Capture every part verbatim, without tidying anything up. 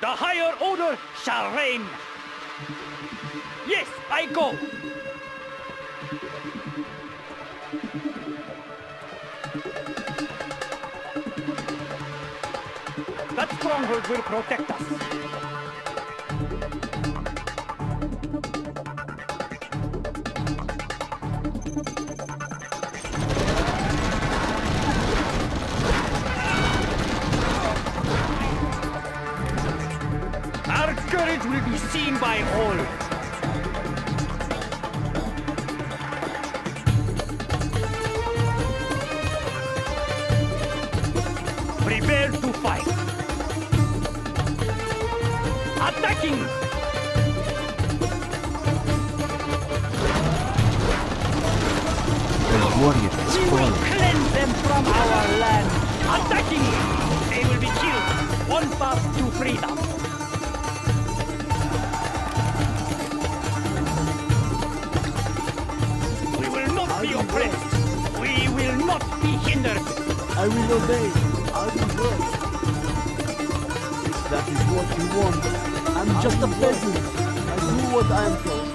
The higher order shall reign. Yes, I go. That stronghold will protect us. Our courage will be seen by all. Prepare to fight. Attacking! The warrior has We will fallen. cleanse them from our land. Attacking! They will be killed. One path to freedom. We will not be oppressed. We will not be hindered. I will obey. I will work. If that is what you want, I'm just a peasant. I do what I am told.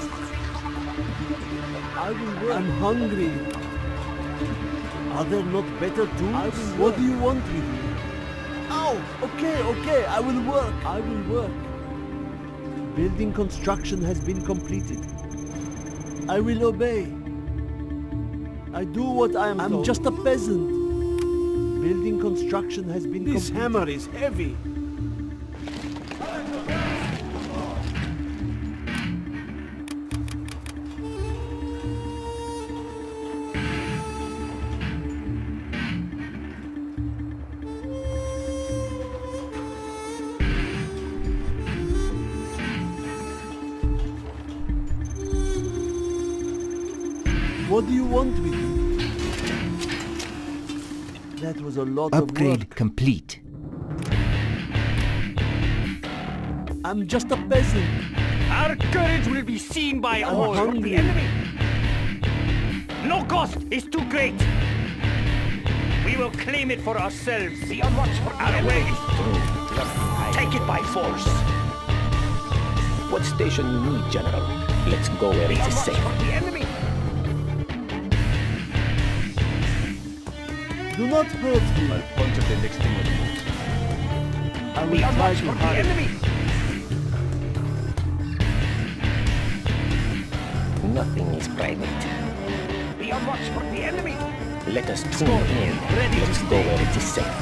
I will work. I'm hungry. Are there not better tools? What do you want with me? Ow! Okay, okay, I will work. I will work. Building construction has been completed. I will obey. I do what I am told. I'm just a peasant. Building construction has been completed. This hammer is heavy. What do you want with me? That was a lot Upgrade of work. complete. I'm just a peasant. Our courage will be seen by I'm all. hungry. The enemy. No cost is too great. We will claim it for ourselves. Be on watch for our way. Take it by force. What station you need, General? Let's go where it is safe. The enemy. Do not hurt me. I will Be on try watch to for the hide. enemy. Nothing is private. Be on watch for the enemy. Let us tune in. Ready to Let's go stay. where it is safe.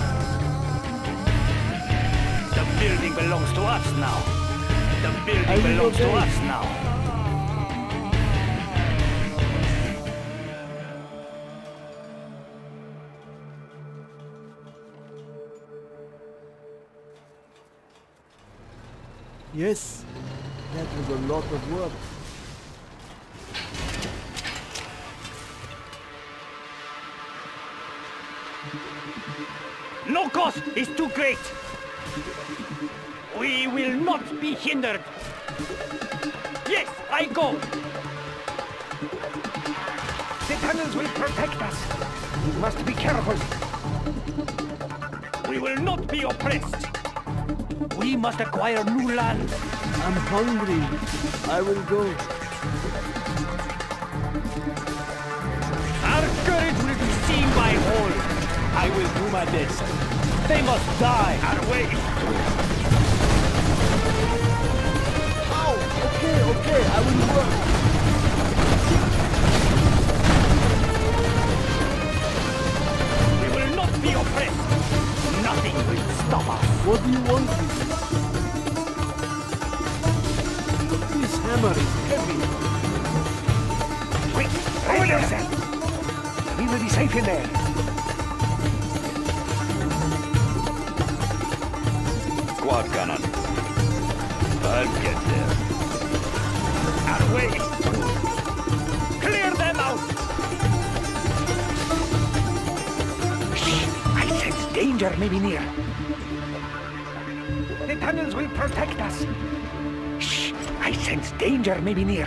The building belongs to us now. The I building will belongs to obey. us now. Yes, that was a lot of work. No cost is too great. We will not be hindered. Yes, I go. The tunnels will protect us. We must be careful. We will not be oppressed. We must acquire new land. I'm hungry. I will go. Our courage will be seen by all. I will do my best. They must die. Our way is through. Ow! Okay, okay, I will work. We will not be oppressed. Nothing will stop us. What do you want with me? This hammer is heavy. Quick, ready yourself. We will be safe in there. Squad cannon. I'll get there. Our way is through. Clear them out. Shh! I sense danger may be near. The tunnels will protect us. Shh! I sense danger may be near.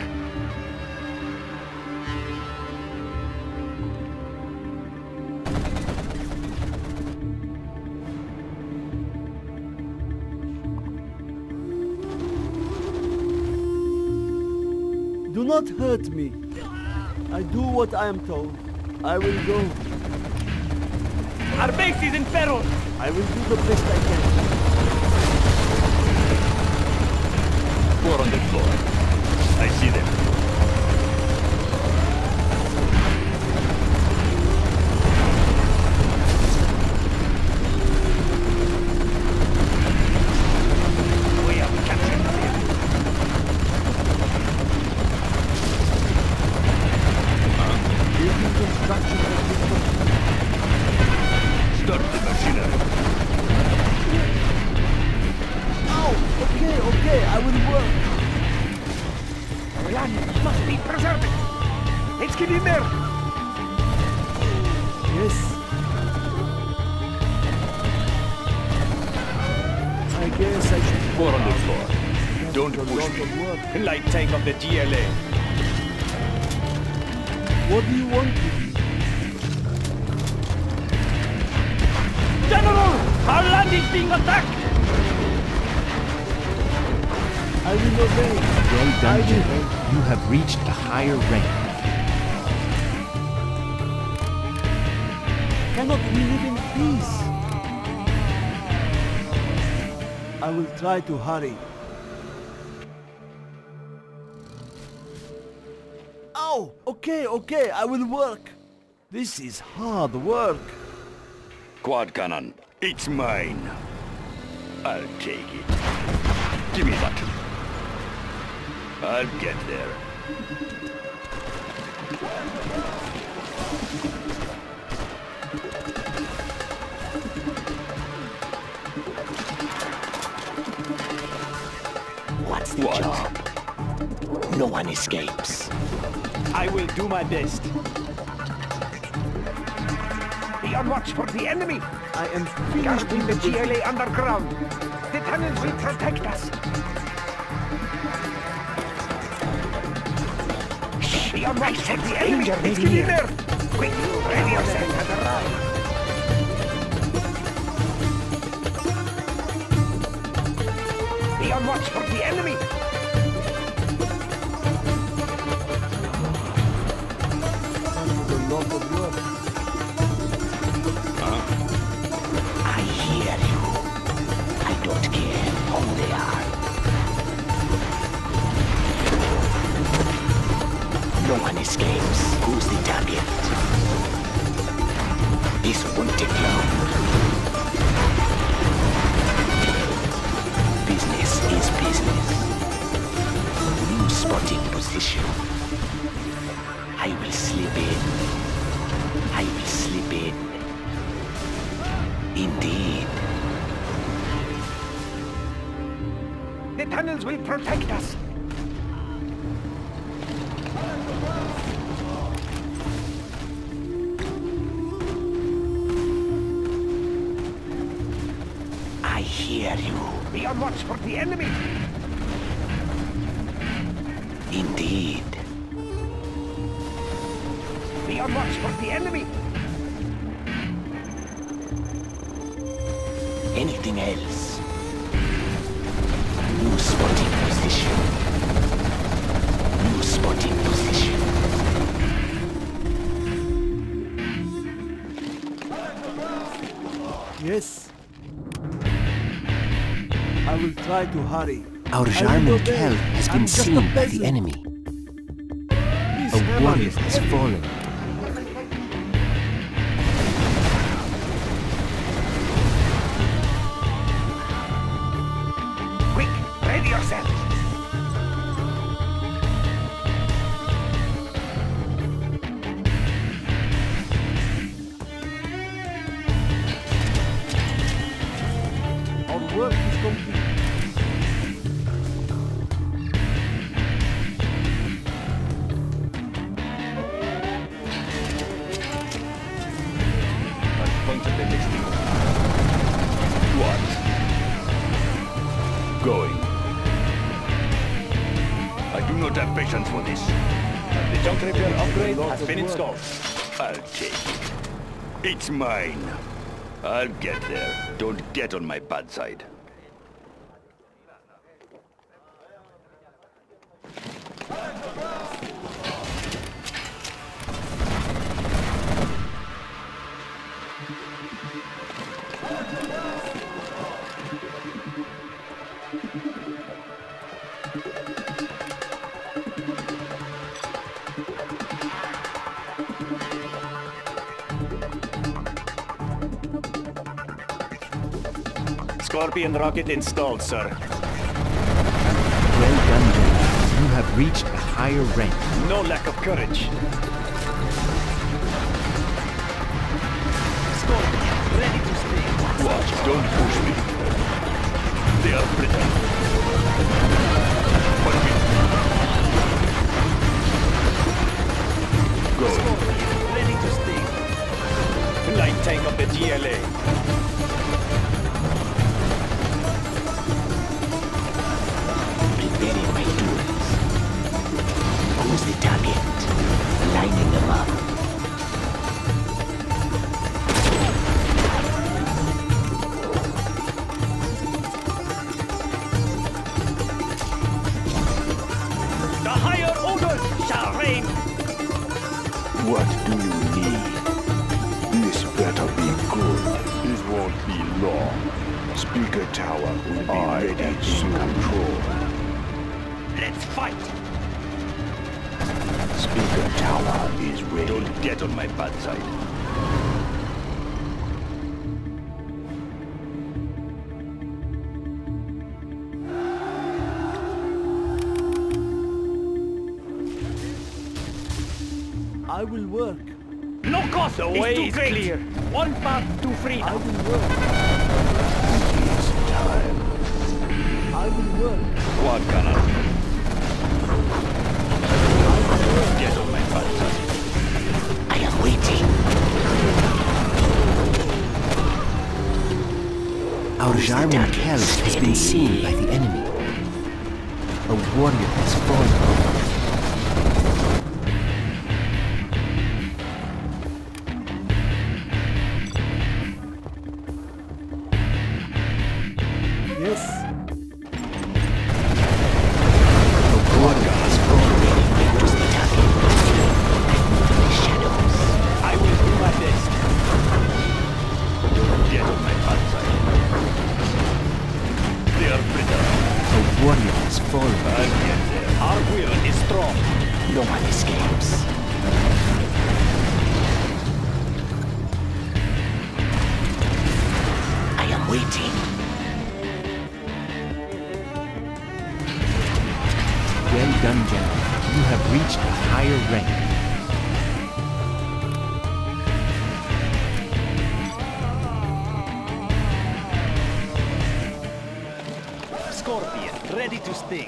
not hurt me. I do what I am told. I will go. Our base is in peril! I will do the best I can. Four on the floor. I see them. We have captured them. Building construction has been completed. Start the machinery. Oh, okay, okay, I will work. Our land must be preserved. Let's get in there. Yes. I guess I should... Four on the floor. Don't a push lot me. of work. Light tank of the G L A. What do you want with me? General! Our land is being attacked! I will obey. Well I done, will General. You have reached a higher rank. Cannot we live in peace? I will try to hurry. Oh, okay, okay, I will work. This is hard work. Quad cannon, it's mine. I'll take it. Give me that. I'll get there. What's the What? job? No one escapes. I will do my best. Be on watch for the enemy. I am finished Guarding the with G L A underground. The tunnels will protect us. Be on watch for the enemy. danger Let's maybe get in here. there. Quick, ready yourself. has arrived. Be on watch for the enemy. a lot of work. I hear you. I don't care who they are. No one escapes. Who's the target? This won't take long. Business is business. New spotting position. I will slip in. I will slip in. Indeed. The tunnels will protect us. I hear you. Be on watch for the enemy. Indeed. Be on watch for the enemy. Anything else? New spotting position. New spotting position. Yes. I will try to hurry. Our I will Jarmen obey. Kell has I'm been just a seen by the peasant. enemy. This A hammer warrior is has heavy. fallen. Quick, ready yourself. Our work is complete. I've punctured the next thing. What? Going. I do not have patience for this. The junk repair upgrade has been installed. I'll take it. It's mine. I'll get there. Don't get on my bad side. Scorpion rocket installed, sir. Well done, General. You have reached a higher rank. No lack of courage. Scorpion, ready to stay. Watch, don't push me. They are brittle. Follow me. Go. Scorpion, ready to stay. Light tank of the G L A. Preparing my tools. Who's the target? Lining them up. The higher order shall reign. What do you need? This better be good. This won't be long. Speaker Tower will be I ready am soon. Control. Let's fight. Speaker Tower is ready. Don't get on my bad side. I will work. No cost. The way is clear. One path to I freedom. will work. It's time. I will work. What can I do? Get on my bad side. I am waiting. Our Jarman Kell has been seen by the enemy. A warrior has fallen. Yes. A warrior has fallen. Who's the target? The shadows. I will do my best. Don't get on my bad side. They are brittle. A warrior has fallen. I'll get there. Our will is strong. No one escapes. I am waiting. Well done, General. You have reached a higher rank. Scorpion, ready to sting.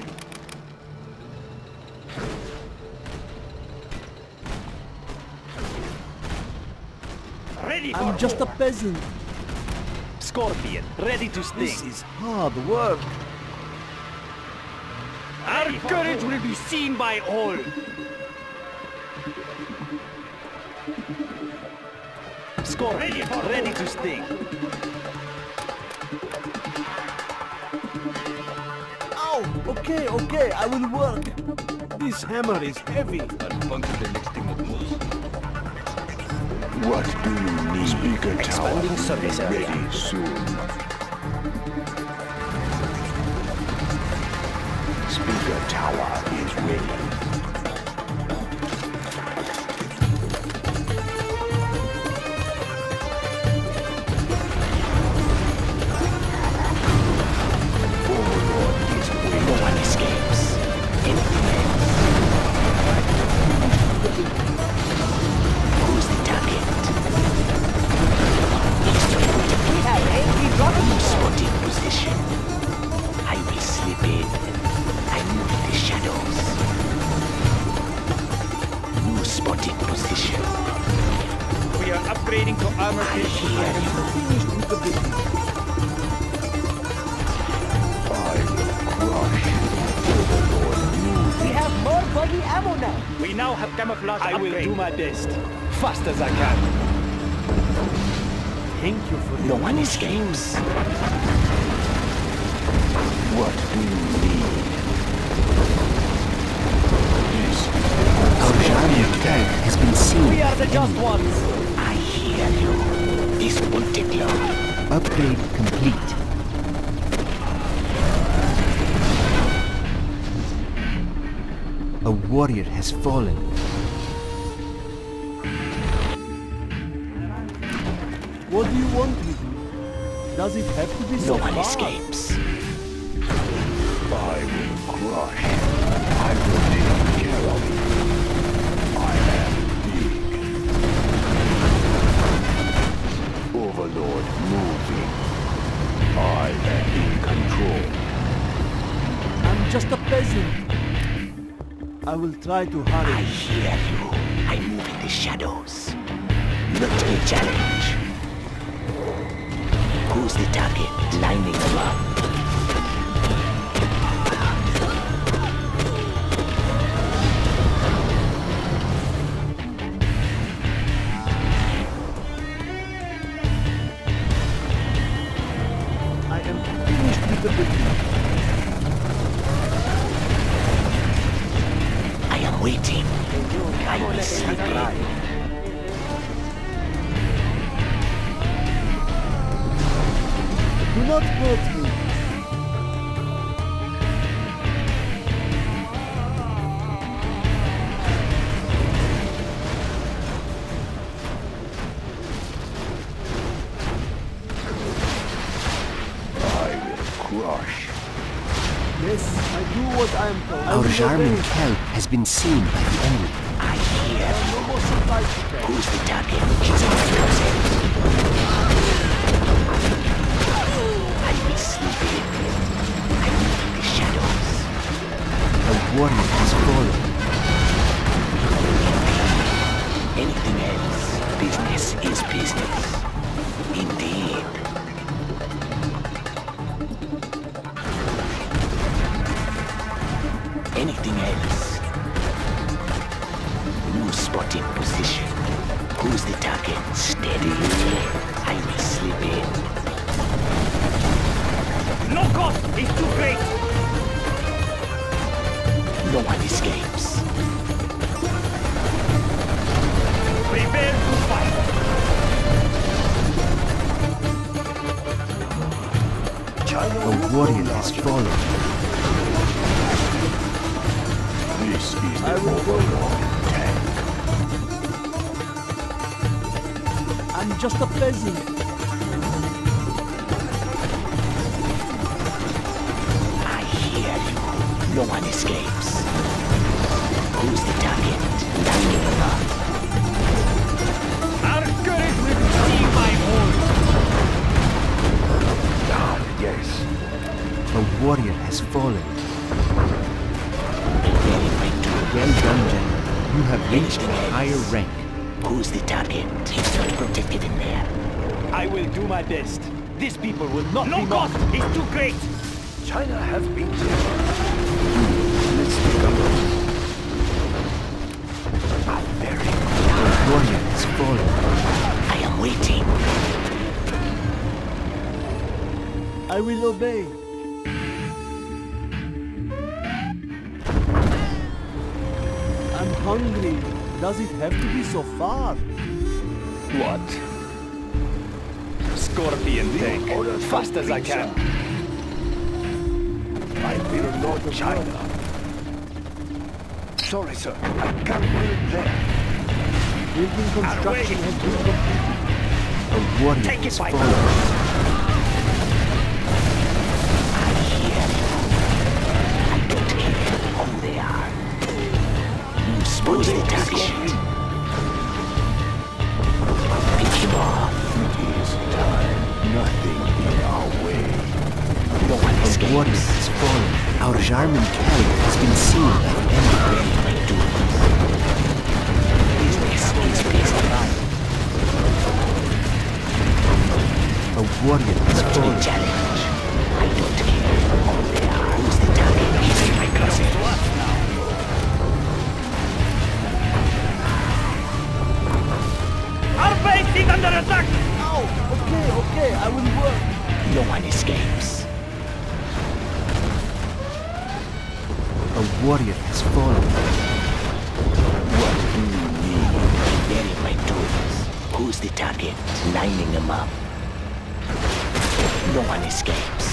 Ready for I'm just a war. peasant. Scorpion, ready to sting. This is hard work. Our courage will be seen by all. Scorpion, ready to sting. Ow! Okay, okay, I will work. This hammer is heavy. I'll puncture the next thing that moves. What do you need? Speaker Tower Expanding service will be area. ready soon. Speaker Tower is ready. Overlord is waiting. No one escapes. Anything else? Who's the target? We have angry rockets. Spotted position. I will slip in. I move the shadows. New spotted position. We are upgrading to armor I piercing. hear you. Finished with the business. I will crush Overlord new. We have more body ammo now. We now have camouflage I will upgrade. do my best. fast as I can. Thank you for No the one new escapes. What do you need? This Our Jarman Kell has been seen We by are the the just enemy. ones. I hear you. This won't take long. Upgrade complete. A warrior has fallen. What do you want me to? Does it have to be so No one far? escapes. I will crush. I will take care of you. I am big. Overlord moving. I am in control. I'm just a peasant. I will try to I hurry. hear you. I move in the shadows. Not a challenge. Who's the target? Lining them up. I am finished with the business. I am waiting. I will sleep in. Do not hurt me. I will crush. Yes, I do what I am told. I Our will Jarman obey. Kell has been seen by the enemy. I hear No more supplies to pay. who's the target. He's on the process. I will sleep in. I move in the shadows. A warrior has fallen. Anything else? Business is business. Indeed. Anything else? New spotting position. Who's the target? Steady. I will slip in. No cost is too great. No one escapes. Prepare to fight. A warrior has fallen. This is I the will go. Overlord tank. I'm just a peasant. I hear you. No one escapes. Who's the target? Lining them up. Our courage will see my horn. Ah, yes. A warrior has fallen. Very right to Well done, General. You have reached a Anything else? higher rank. Who's the target? He's not protected in there. I will do my best. These people will not no be cost is too great. China has been taken. Let's take a look. I'm very A warrior has fallen. I am waiting. I will obey. I'm hungry. Does it have to be so far? What? Scorpion tank. Fast as I can. I will not China. Sorry, sir. I can't build there. Building construction has been completed. A warrior Take it has by fallen. I hear you. I don't care who they are. Who's the target? Pick him off. It is time. Nothing in our way. No one A warrior escapes. has fallen. Our Jarman Kell has been seen by the enemy. Very my doings. Business is business. A warrior has Not a fallen. challenge. I don't care who they are. Who's the target? He's in my crosshairs. Our base is under attack. Oh, okay, okay, I will work. No one escapes. A warrior has fallen. What do you need? Very my doings. Who's the target? Lining them up. No one escapes.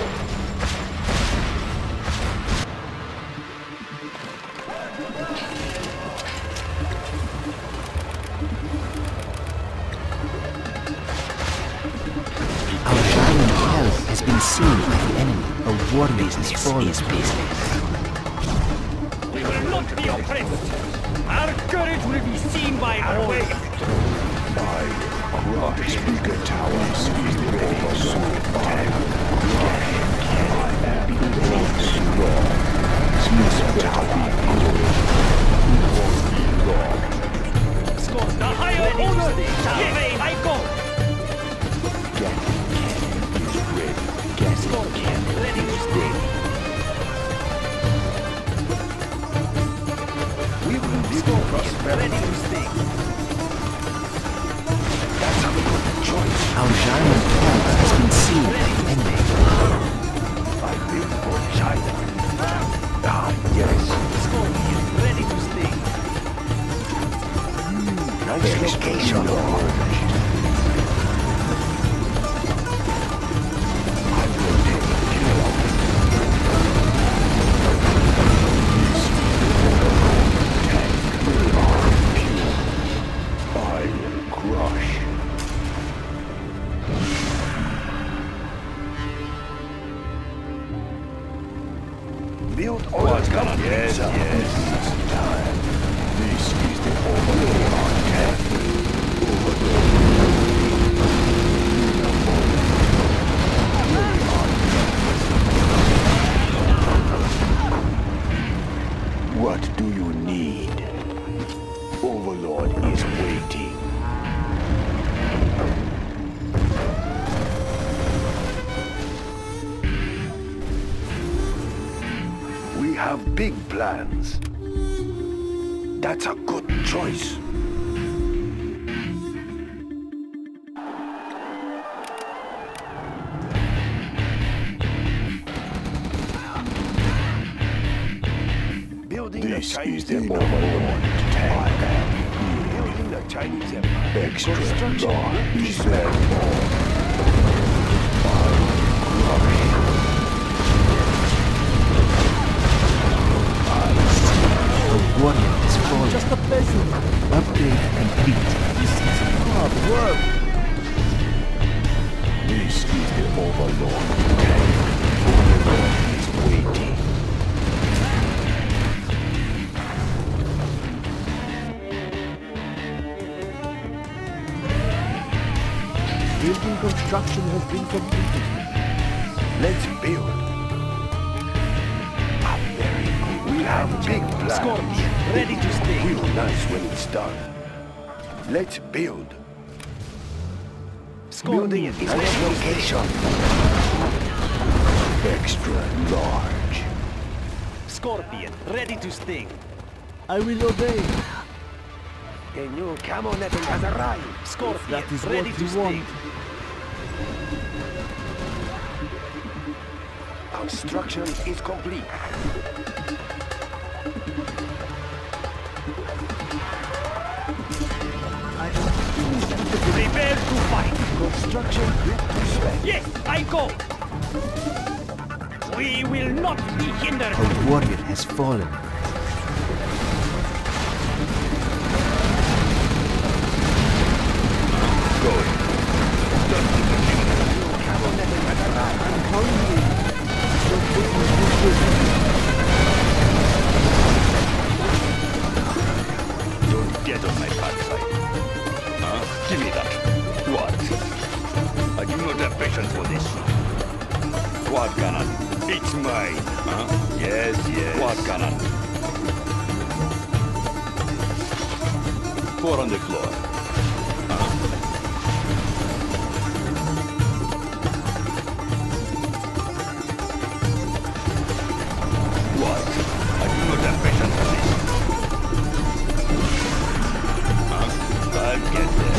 Our giant health has been seen by the enemy. A warrior has Business fallen. is business. We will not be oppressed. Our courage will be seen by all. Crush Speaker Tower sees the oversold tank. I am being strong. Speaker Tower be good. We won't be long. Score the higher order. Yes, I go. Get is ready. Get Score can ready to stay. We will live in prosperity. Ready to stay. That's a good choice. Our giant health has been seen by the enemy. I live for China. Ah, yes. Score ready to stay. Nice location. I will take care of it. I will crush. Build orders come. Yes, yes. Time. This is the overlord attack. What do you need? Overlord is waiting. We have big plans. That's a good choice. Building this the Chinese is the overlord tank. Building the Chinese Empire. Extra large. Spend more. A warrior has fallen. Just a peasant. Upgrade complete. This is hard work. This is the overlord tank. Overlord is waiting. Building construction has been completed. Let's build. Ah, very good. We have big plans. Scorpion ready to stay. Real nice when it's done. Let's build. Scorpion is ready to location. Extra large. Scorpion ready to sting. I will obey. A new camo netting has arrived. Scorpion That is ready what to you sting. want. Construction is complete. I am pleased with the Prepare to fight. Construction good to spec. Yes, I go. We will not be hindered. A warrior has fallen. Going. Camo netting has arrived. I'm hungry. Your food is good. Don't get on my bad side. Huh? Give me that. What? I do not have patience for this. Quad cannon. It's mine. Huh? Yes, yes. Quad cannon. Four on the floor. Huh? What? I do not have patience for this. Huh? I'll get there.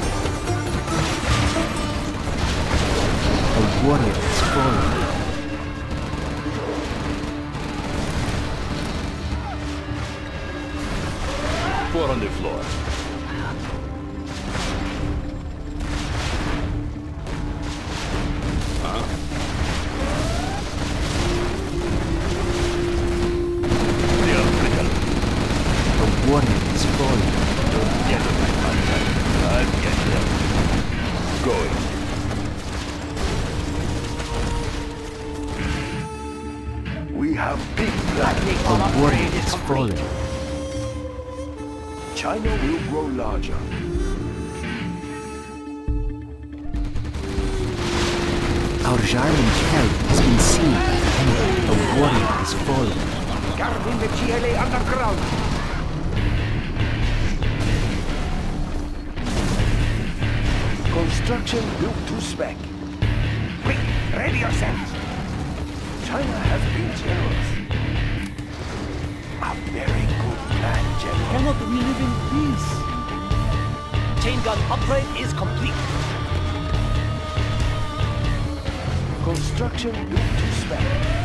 A warrior has fallen. Four on the floor. going. We have big plans. A warrior has fallen. China will grow larger. Our Jarman carry has been seen by the enemy. A warrior has fallen. Guarding the G L A underground. Construction built to spec. Quick, ready yourselves. China has been generous. A very good plan, General. Cannot we live in peace? Chain gun upgrade is complete. Construction built to spec.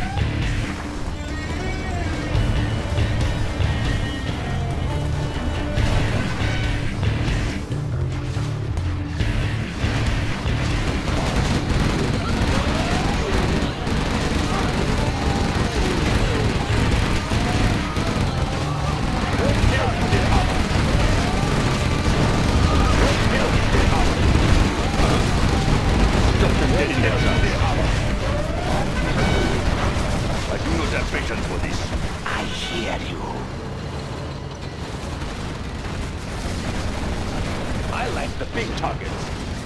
I do not have patience for this. I hear you. I like the big targets.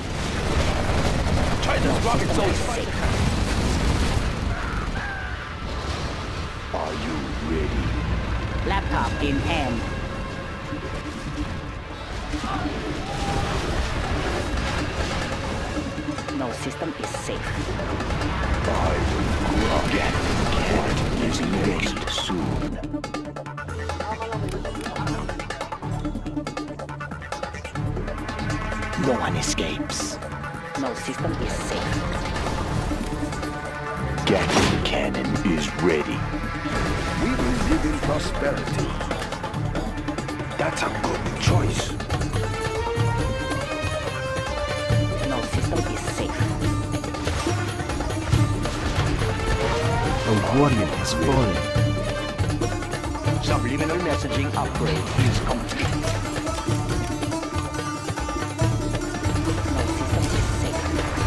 China's rocket zone safe. Are you ready? Laptop in hand. No system is safe. I will grow. Get, get is next soon. No one escapes. No system is safe. Gatling cannon is ready. We will live in prosperity. That's a good choice. No system is safe. A warrior has fallen. Subliminal messaging upgrade is complete. No system is safe.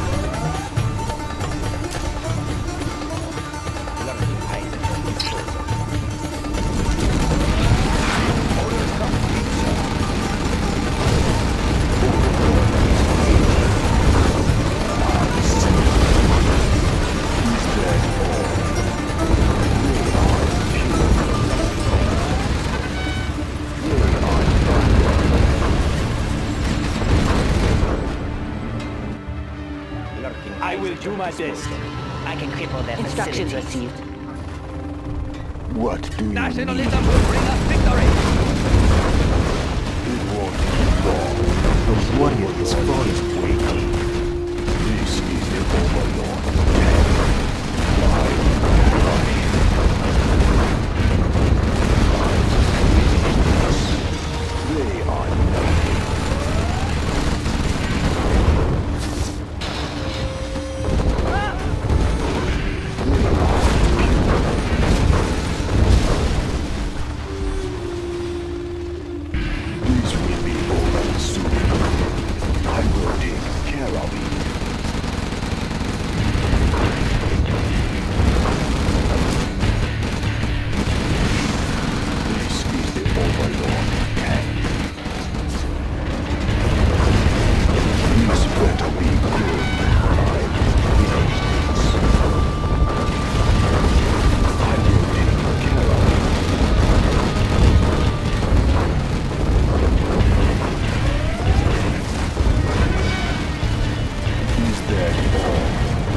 I will do my best. I can cripple their Instructions facilities. received. What do you need? Nationalism will bring us victory. It won't be long. A warrior has fallen. Waiting. This is the Overlord. Live. They are nothing. This will be over soon. I will take care of it. This is the Overlord tank. This better be good. I will take care of it. Is that all?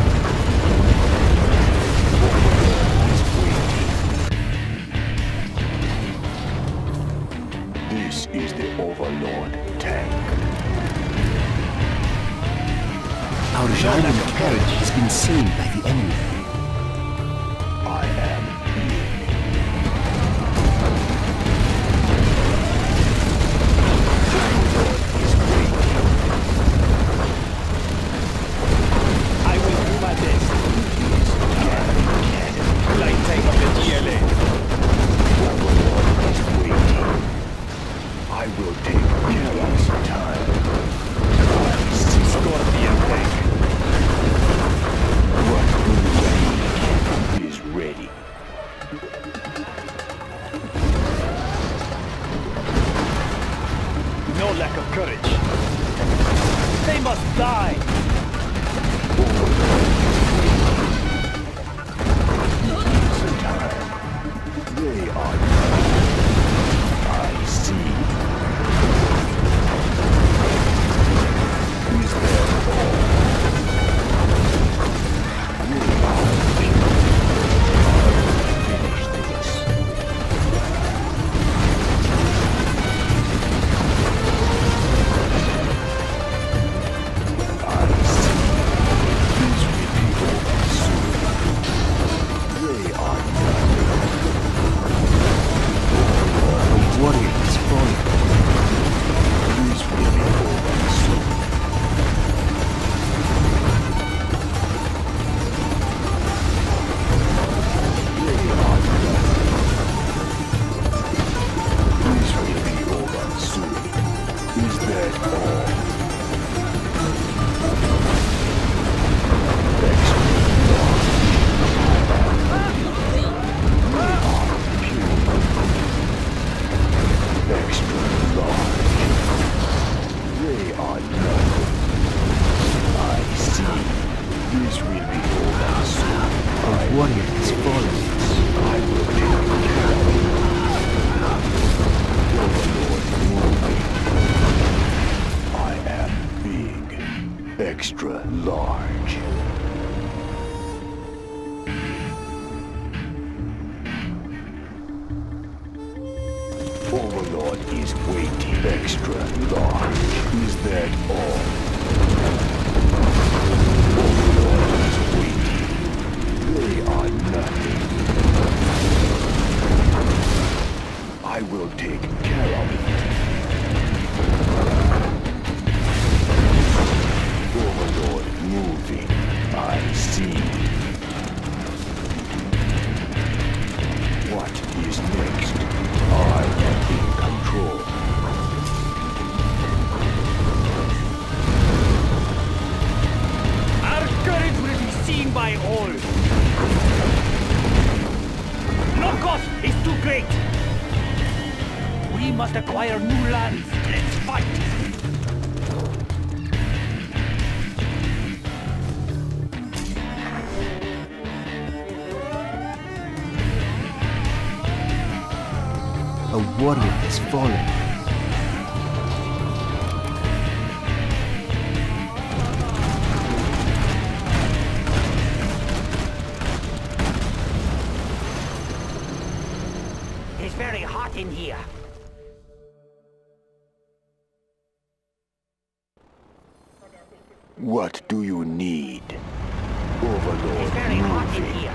This is the Overlord tank. Our Jarman carriage has been seen by the enemy. I am here. Is waiting. I will do my best. Light tank of the G L A. Overlord is waiting. I will take care of some time. Scorpion tank. This will be over soon. A warrior has fallen. I will take care of it. Overlord moving. I am big. Extra large. Overlord is waiting. Extra large. Is that all? Overlord is waiting. They are nothing. I will take care of it. Overlord moving. I see. What is next? I am in control. Our courage will be seen by all. No cost is too great. We must acquire new lands. Let's fight. A warrior has fallen. It's very hot in here. What do you need? Overlord It's very hot in moving. here.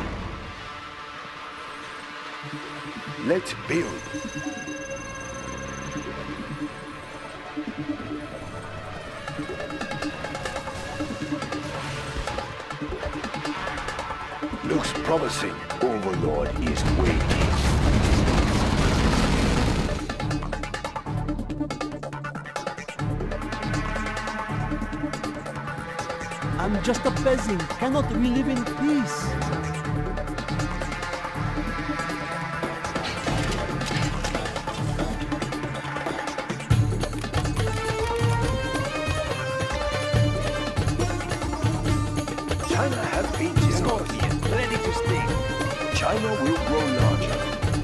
Let's build. Looks promising. Overlord is waiting. I'm just a peasant. Cannot we live in peace? China has been Scorpion, ready to sting. China will grow larger.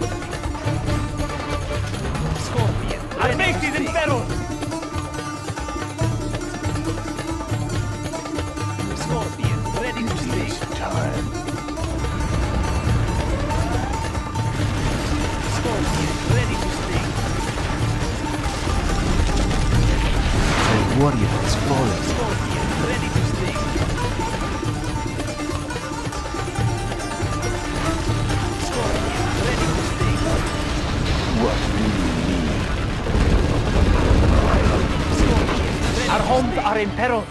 Scorpion, Our base is in peril. Scorpion, ready to sting. It's time. Scorpion, ready to sting. A warrior has fallen. Scorpion, ready to sting. Scorpion, ready to sting. What do you need? Scorpion, ready Our to homes sting. are in peril.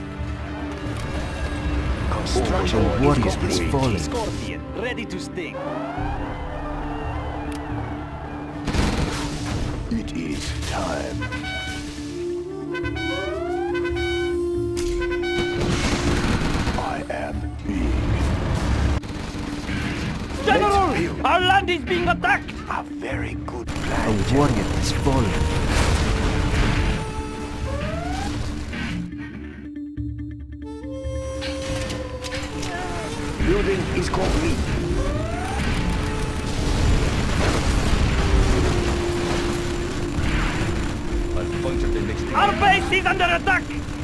Construction A warrior is has complete. fallen. Scorpion, ready to sting. It is time. I am big. General, Let's build. our land is being attacked. A very good A plan. warrior has fallen. Building is complete. I'll puncture the next thing. Our base is under attack.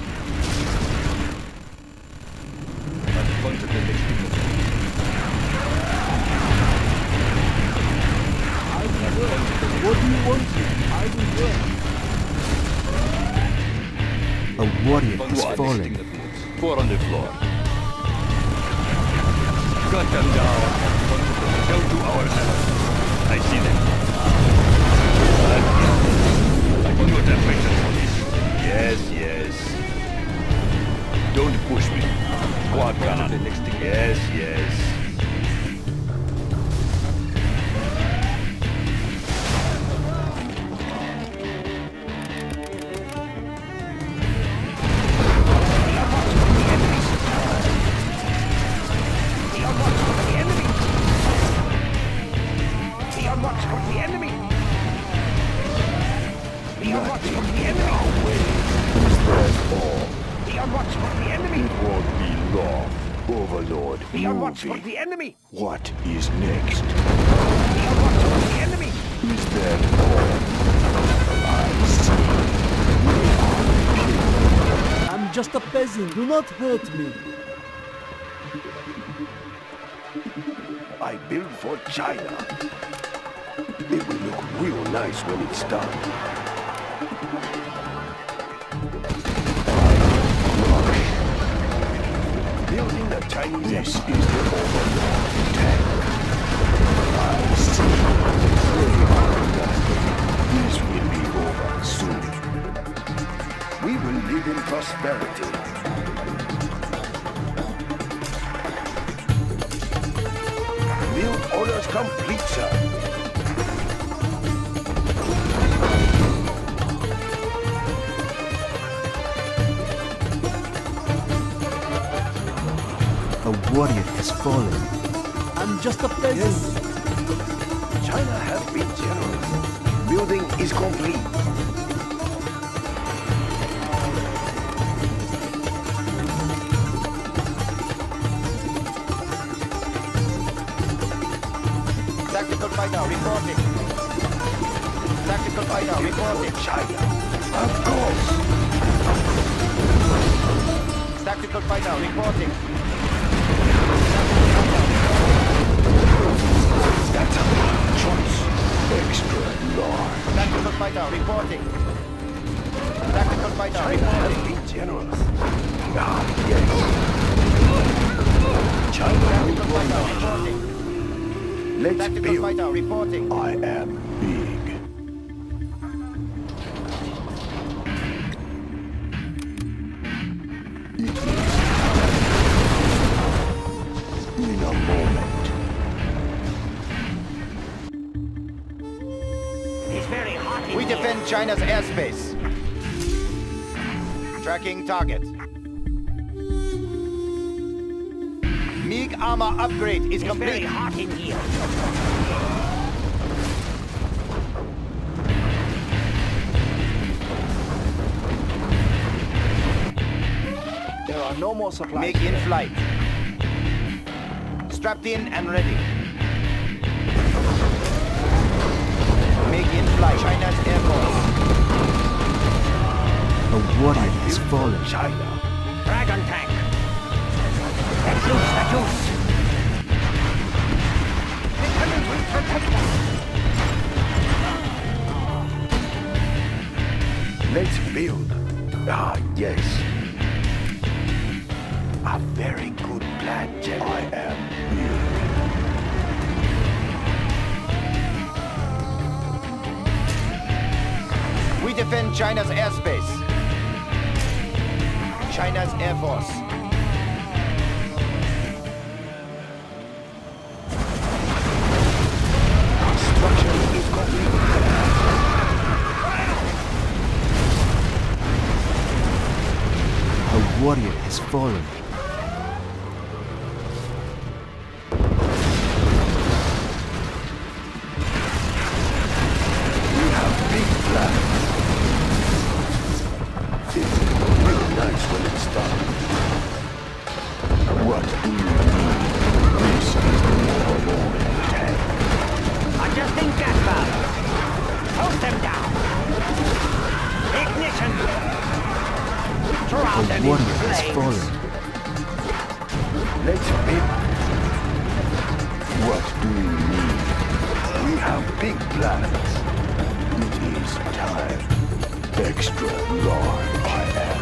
I'll puncture the next thing. I will work. What do you want? I will work. A warrior has One fallen. listing the boots. Four on the floor. Cut them down. Puncture them down to our allies. I see them. I can do a temperature for this. Yes, yes. Don't push me. Squad cannon. Yes, yes. Is that all? It won't be long. Overlord We are watched moving. for the enemy. What is next? We are watched for the enemy. Is that all? I see. We are killed. I'm just a peasant. Do not hurt me. I build for China. It will look real nice when it's done. Building the Chinese. This is the Overlord tank. I see. This will be over soon. We will live in prosperity. Build orders complete, sir. A warrior has fallen. I'm just a peasant. Yes. China has been generous. Building is complete. Tactical fighter reporting. Tactical fighter reporting. China. Of course. Tactical fighter reporting. That's a big choice. Extra large. Tactical fighter reporting. Tactical fighter China has reporting. been generous. Ah, yes. China Tactical will fighter win. reporting. Let's Tactical build. fighter reporting. I am big. It is in a moment. It's very hot in We here. defend China's airspace. Tracking target. MiG armor upgrade is It's very complete. hot in here. There are no more supplies. MiG in flight. Strapped in and ready. MiG in flight. China's Air Force. A warrior has fallen. China. Dragon tank. Let's loose the juice. The Germans will protect us. Let's build. Ah, yes. A very good plan, General. I am big. We defend China's airspace. China's Air Force. Construction is complete. A warrior has fallen. We have big plans. It's really nice when it's done. What do you need? This is the Overlord tank. Adjusting gas valve. Toast them down. Ignition. Drown A them in warrior has flames. fallen. Let's build. What do you need? We have big plans. It is time. Extra large. I am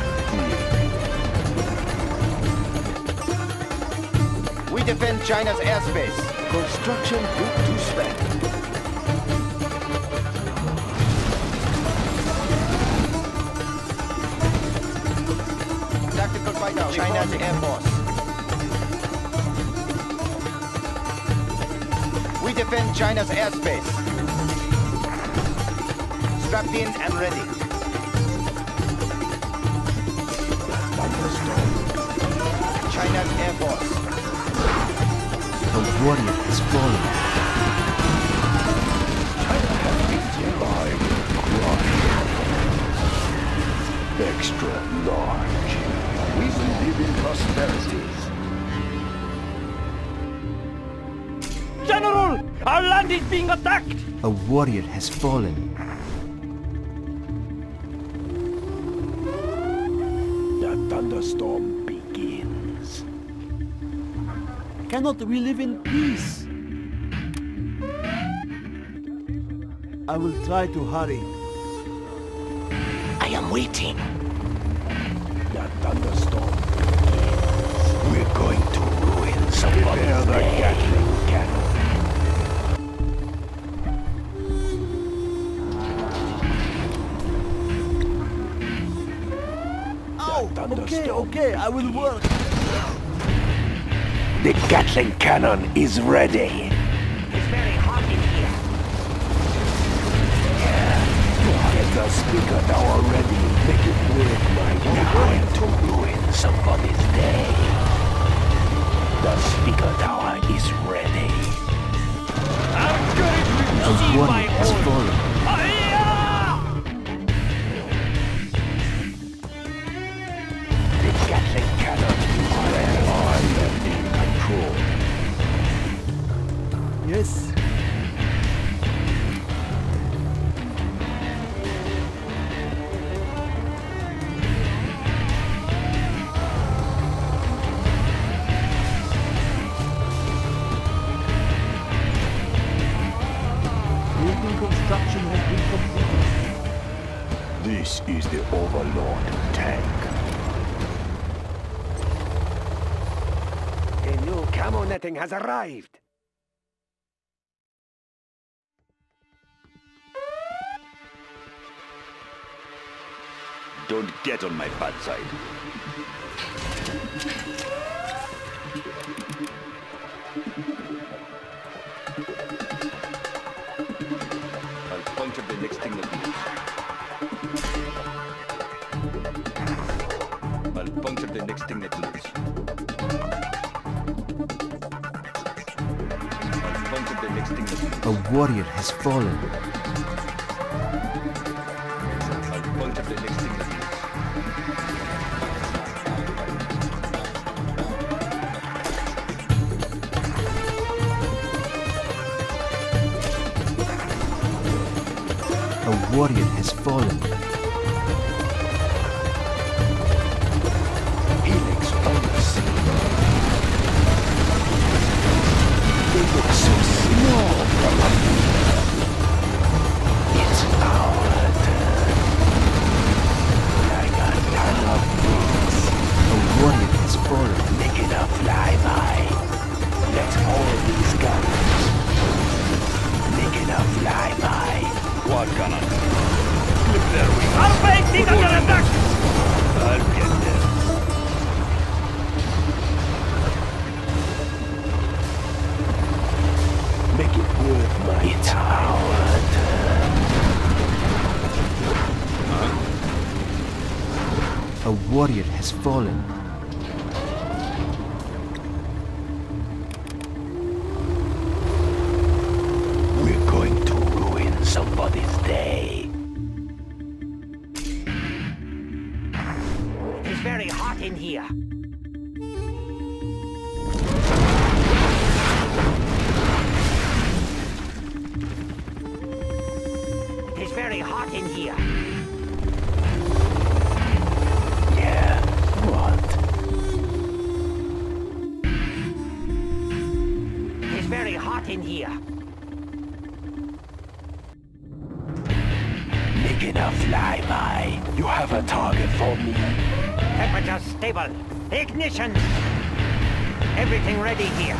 big. We defend China's airspace. Construction put to spec. Tactical fighter. China's Air Force. We defend China's airspace. Strapped in and ready. China's Air Force. A warrior has fallen. China has been divided. Extra large. We will live in prosperity. General! Our land is being attacked! A warrior has fallen. The thunderstorm begins. Cannot we live in peace? I will try to hurry. I am waiting. The thunderstorm begins. We're going to ruin somebody's day. Prepare the Gatling cannon. Okay, okay, I will work. The Gatling cannon is ready. It's very hot in here. Get the speaker tower ready. Make it work right now. We're going to ruin somebody's day. The speaker tower is ready. I'm going to A receive my warrior has orders. fallen. The Gatling cannon is ready. I'm in control. Yes. Building construction has been completed. This is the Overlord tank. A new camo netting has arrived. Don't get on my bad side. I'll puncture the next thing that moves. I'll puncture the next thing that moves. I'll puncture the next thing that moves. A warrior has fallen. I'll puncture the next thing that moves. A warrior has fallen. Helix on the scene. They look so small from up here. It's our turn. I got none of this. A warrior has fallen. Make it a flyby. Let's hold these guns. Make it a flyby. Quad cannon. Clip their wings. Our flank is under attack! I'll get there. Make it worth my it's our turn. A warrior has fallen. We're going to ruin somebody's day. It's very hot in here. It's very hot in here. Yeah, what? It's very hot in here. Making a flyby. You have a target for me. Temperature stable. Ignition. Everything ready here.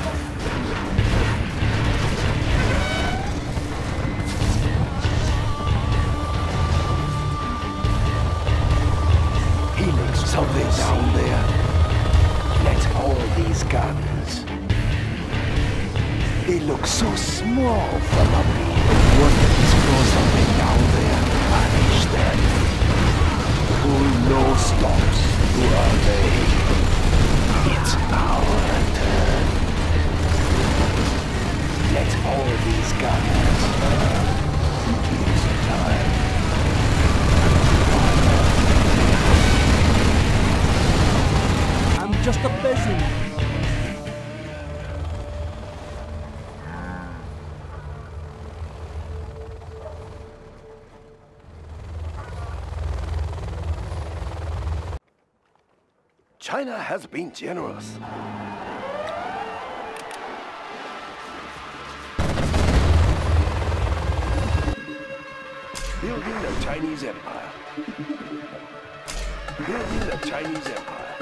Helix, something down there. Let's hold these guns. They look so small from up here. What is fallen? Something down there. Punish them. Pull no stops. Who are they? It's our turn. Let's hold these guns. Easy time. I'm just a peasant. China has been generous. Building the Chinese Empire. Building the Chinese Empire.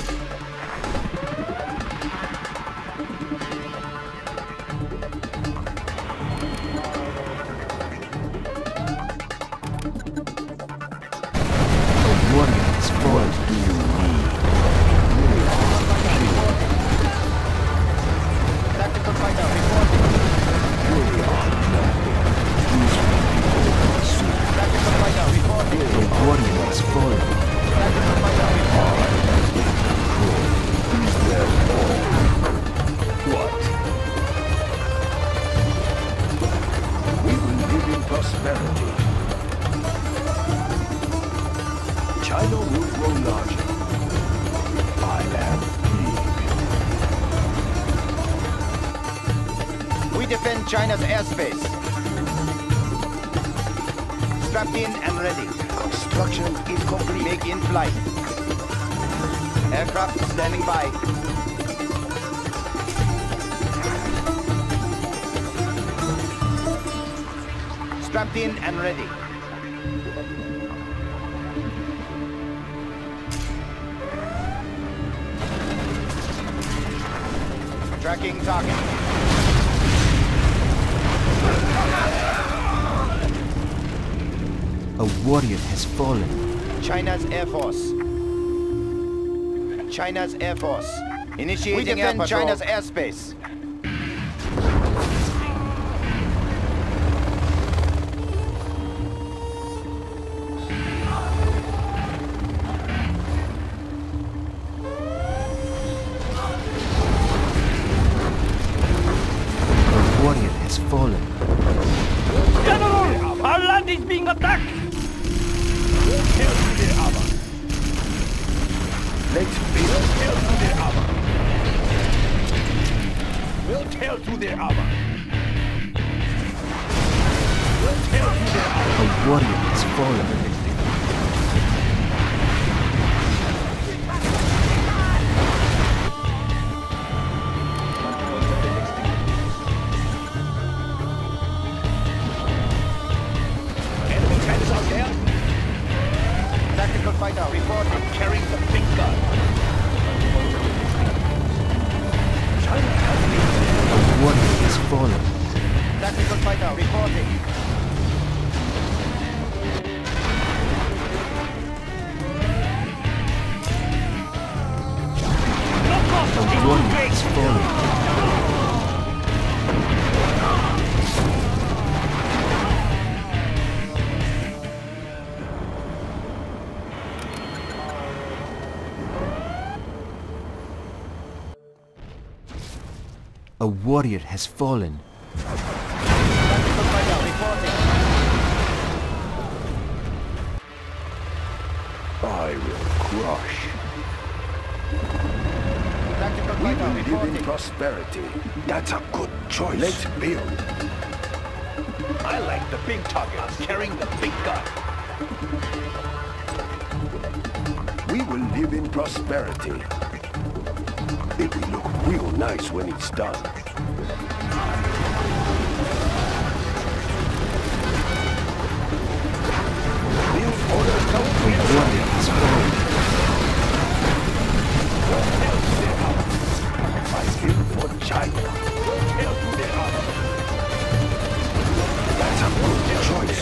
A warrior has fallen. Tactical fighter reporting. Tactical fighter reporting. A warrior has fallen. Tactical fighter reporting. What? We will live in prosperity. China will grow larger. I am big. We defend China's airspace. Strapped in and ready. Construction is complete. Make in flight. Aircraft standing by. Strapped in and ready. Tracking target. A warrior has fallen. China's Air Force. China's Air Force. Initiating air patrol. China's airspace. A warrior has fallen. General! Our land is being attacked! Let's build tail through their armor. We'll tail through their armor. We'll tail through their armor. A warrior has fallen. Enemy tanks out there. Tactical fighter reporting. Carrying the big gun. China has been. A warrior has fallen. Tactical fighter reporting. A warrior has fallen. A warrior has fallen. Tactical fighter reporting. I will crush. Tactical We fighter will live in reporting. prosperity. That's a good choice. Let's build. I like the big targets carrying the big gun. We will live in prosperity. It will look real nice when it's done. Build orders A come warrior has fallen. I build for China. That's a good choice.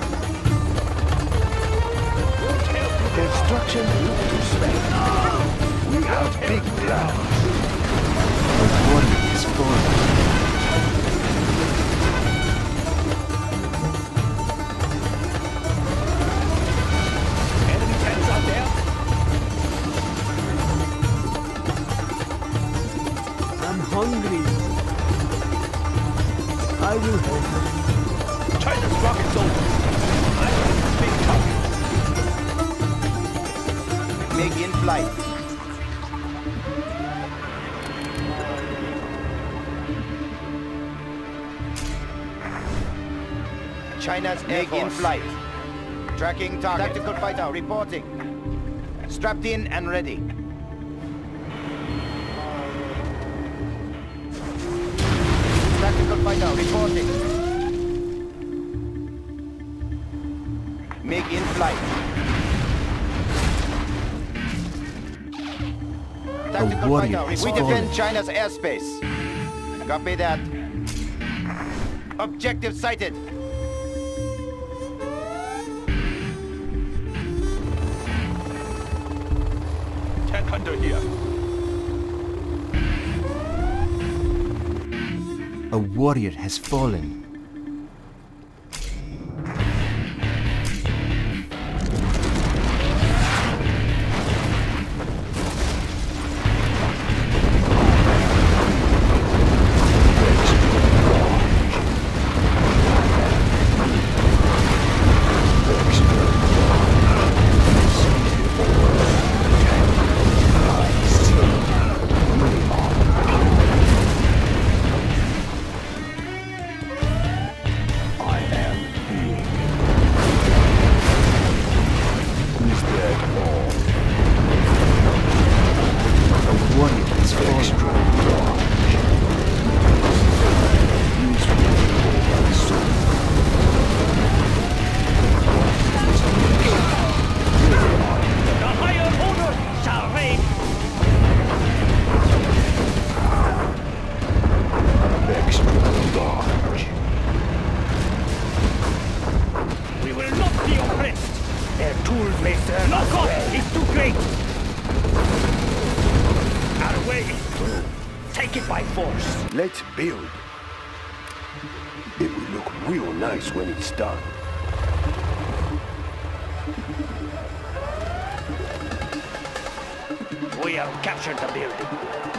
Construction move to Spain. We have big plans. A warrior has fallen. Enemy tanks out there. I'm hungry. I will help. China's rockets over. I like big targets. Make in flight. China's Air Force. Make in flight. Tracking target. Tactical fighter reporting. Strapped in and ready. reporting. MiG in flight. Tactical warrior fighter. has We fallen. defend China's airspace. Copy that. Objective sighted. Tank hunter here. A warrior has fallen. Let's build. It will look real nice when it's done. We have captured the building.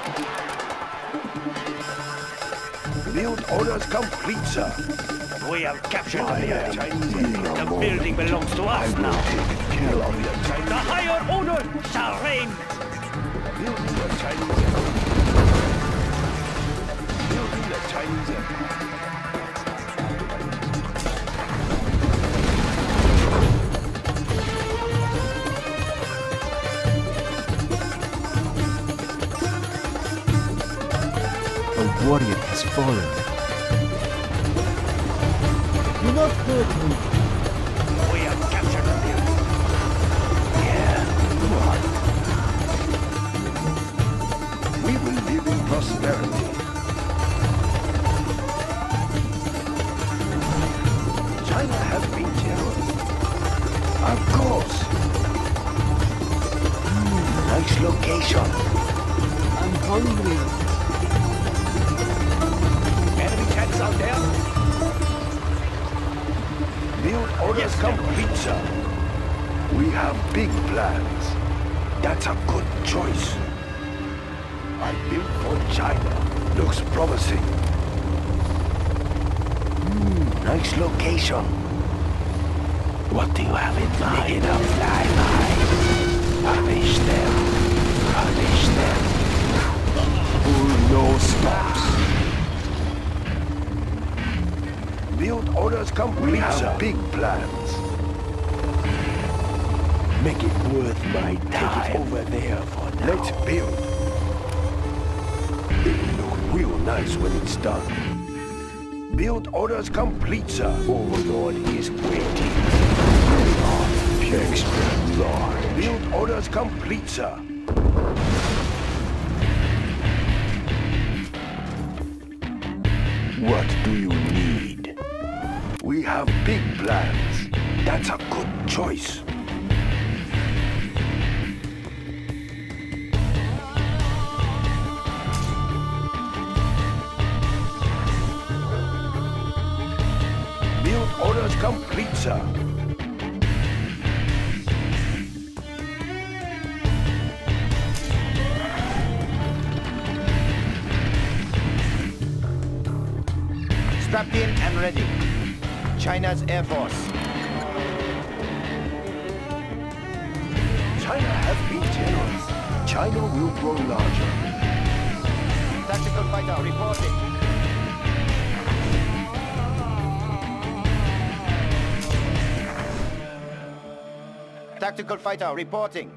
Build orders complete, sir. We have captured the I building. am The building belongs to us now. take care of the The Chinese. higher order shall reign. Building the Chinese Empire. Building the Chinese Empire. A warrior has fallen. Do not hurt me. We have captured the building. Yeah, what? We will live in prosperity. China has been terrorist. Of course. Mm, nice location. I'm hungry. Enemy tanks out there. Build orders complete, sir. We have big plans. That's a good choice. I built for China. Looks promising. Hmm, nice location. What do you have in mind? Big enough flyby. Punish them. Punish them. Pull no stops. Build orders complete, we have sir. Big plans. Make it worth my time. Take it over there for now. Let's build. It will look real nice when it's done. Build orders complete, sir. Overlord is waiting. Extra large. Build orders complete, sir. What do you need? We have big plans. That's a good choice. Build orders complete, sir. Strapped in and ready. China's Air Force. China has been generous. China will grow larger. Tactical fighter reporting. Tactical fighter reporting.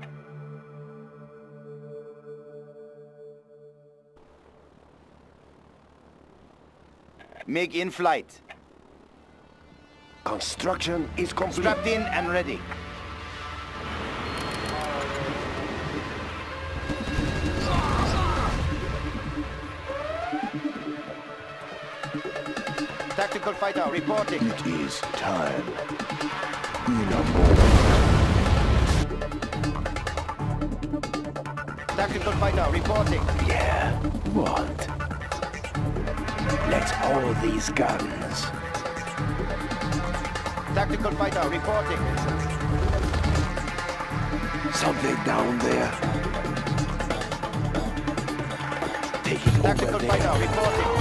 MiG in flight. Construction is complete. Strapped in and ready. Tactical fighter reporting. It is time. In a moment. Tactical fighter reporting. Yeah, what? Let's hold these guns. Tactical fighter reporting. Something down there. Take it Tactical over fighter there. reporting.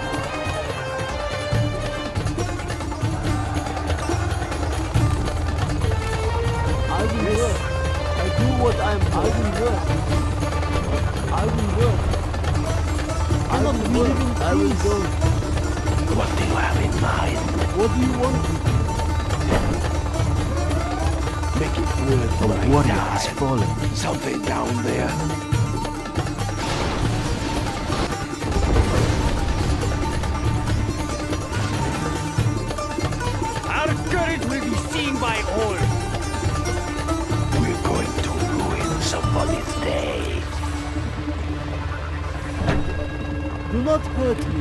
I will work. I do what I'm. I will work. I will work. I will work. I will go. What do you have in mind? What do you want me to do? Make it worth A my warrior time. has fallen. Something down there. Our courage will be seen by all. We're going to ruin somebody's day. Do not hurt me.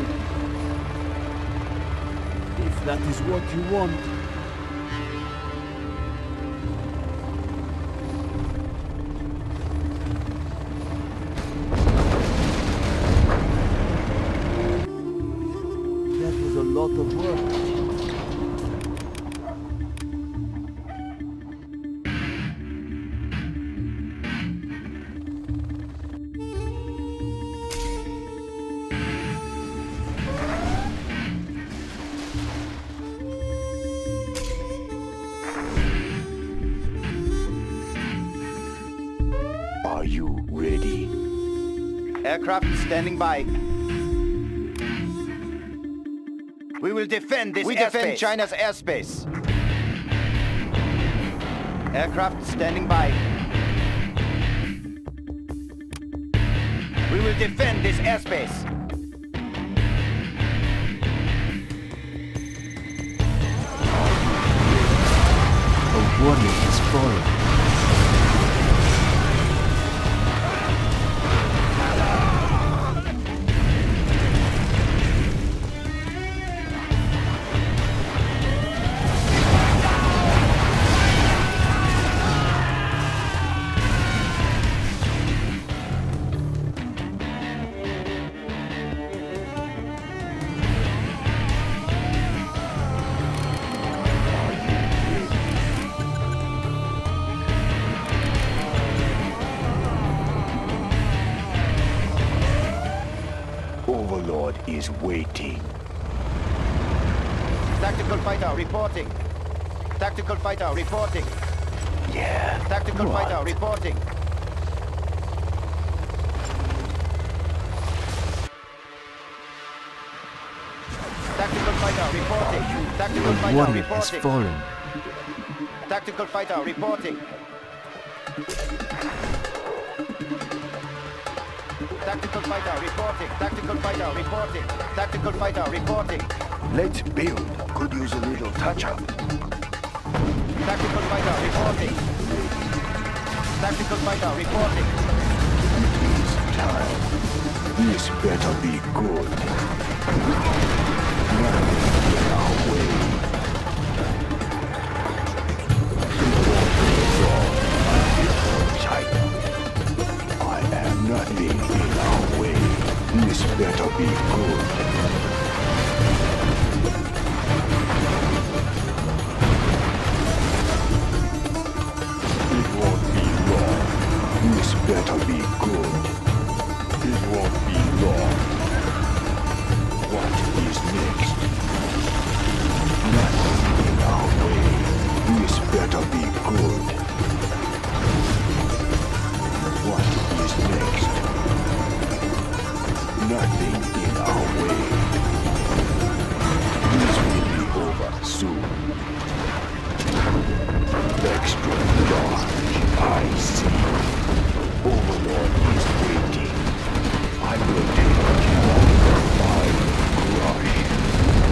If that is what you want. That was a lot of work. Are you ready? Aircraft standing by. We will defend this We airspace. defend China's airspace. Aircraft standing by. We will defend this airspace. A warrior has fallen. Overlord is waiting. Tactical fighter reporting. Tactical fighter reporting. Yeah. Tactical what? fighter reporting. Tactical fighter reporting. Tactical A fighter warrior has reporting. fallen. Tactical fighter reporting. Tactical fighter reporting. Tactical fighter reporting. Tactical fighter reporting. Let's build. Could use a little touch-up. Tactical fighter reporting. Tactical fighter reporting. It is time. This better be good. Nothing in our way. It won't be wrong. China. I am nothing in our way. This better be good. It won't be long. This better be good. It won't be long. What is next? Nothing in our way. This better be good. What is next? Nothing in our way. This will be over soon. Extra large, I see. Overlord is waiting. I will take you out of my crush.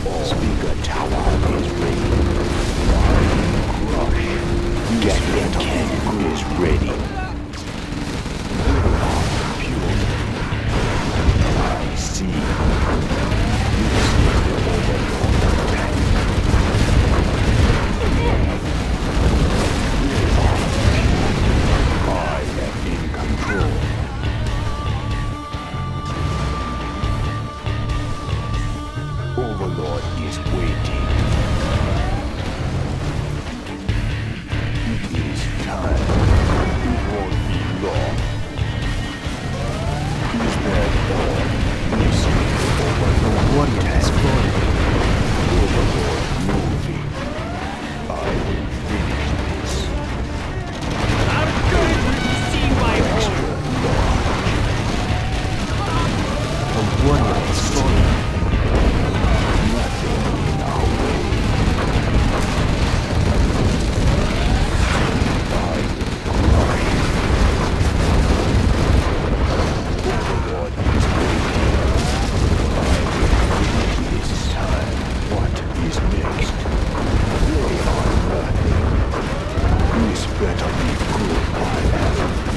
Speaker tower is ready. Crush. Gatling cannon is ready. Pure. I see. This is the overlord attack. I am in control. Overlord is waiting. It is time. It won't be long. Is that all? This is the Overlord. Warrior has fallen. Overlord moving. I will finish this. I'm going to see my Extra large. A warrior has fallen. Nothing in our way. I crush. Overlord is waiting. I will finish this time. What is next? They are nothing. This better be good. I have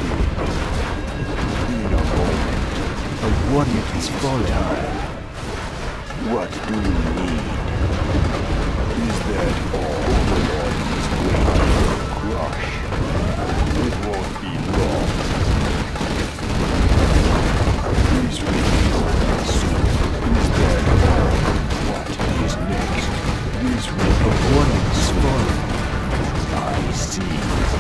in a moment. A warrior has fallen. What do you need? Is that all? Overlord is waiting. Crush. It won't be long. Please reveal soon. Is that all? What is next? Please A reveal warrior has fallen. I see.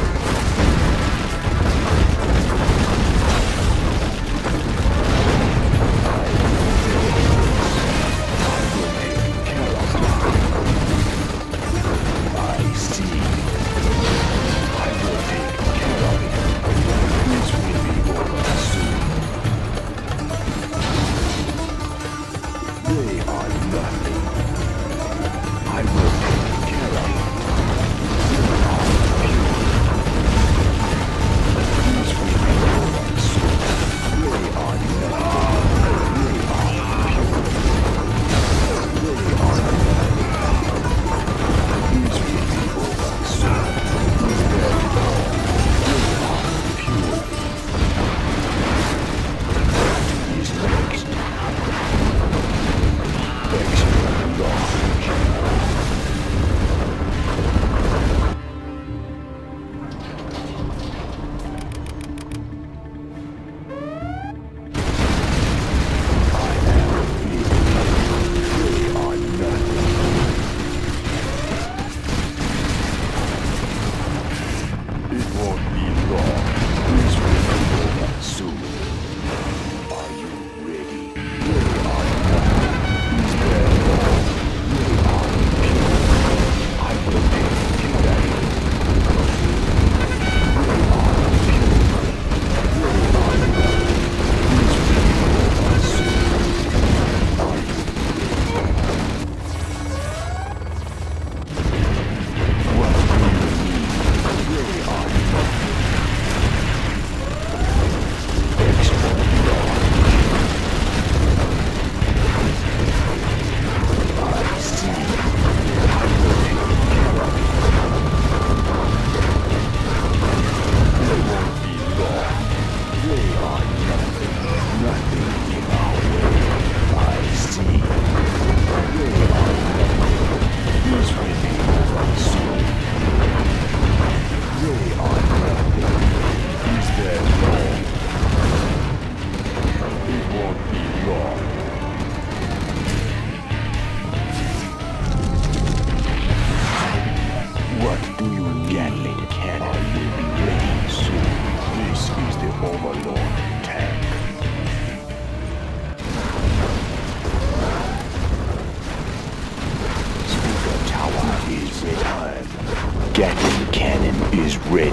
Gatling cannon is ready.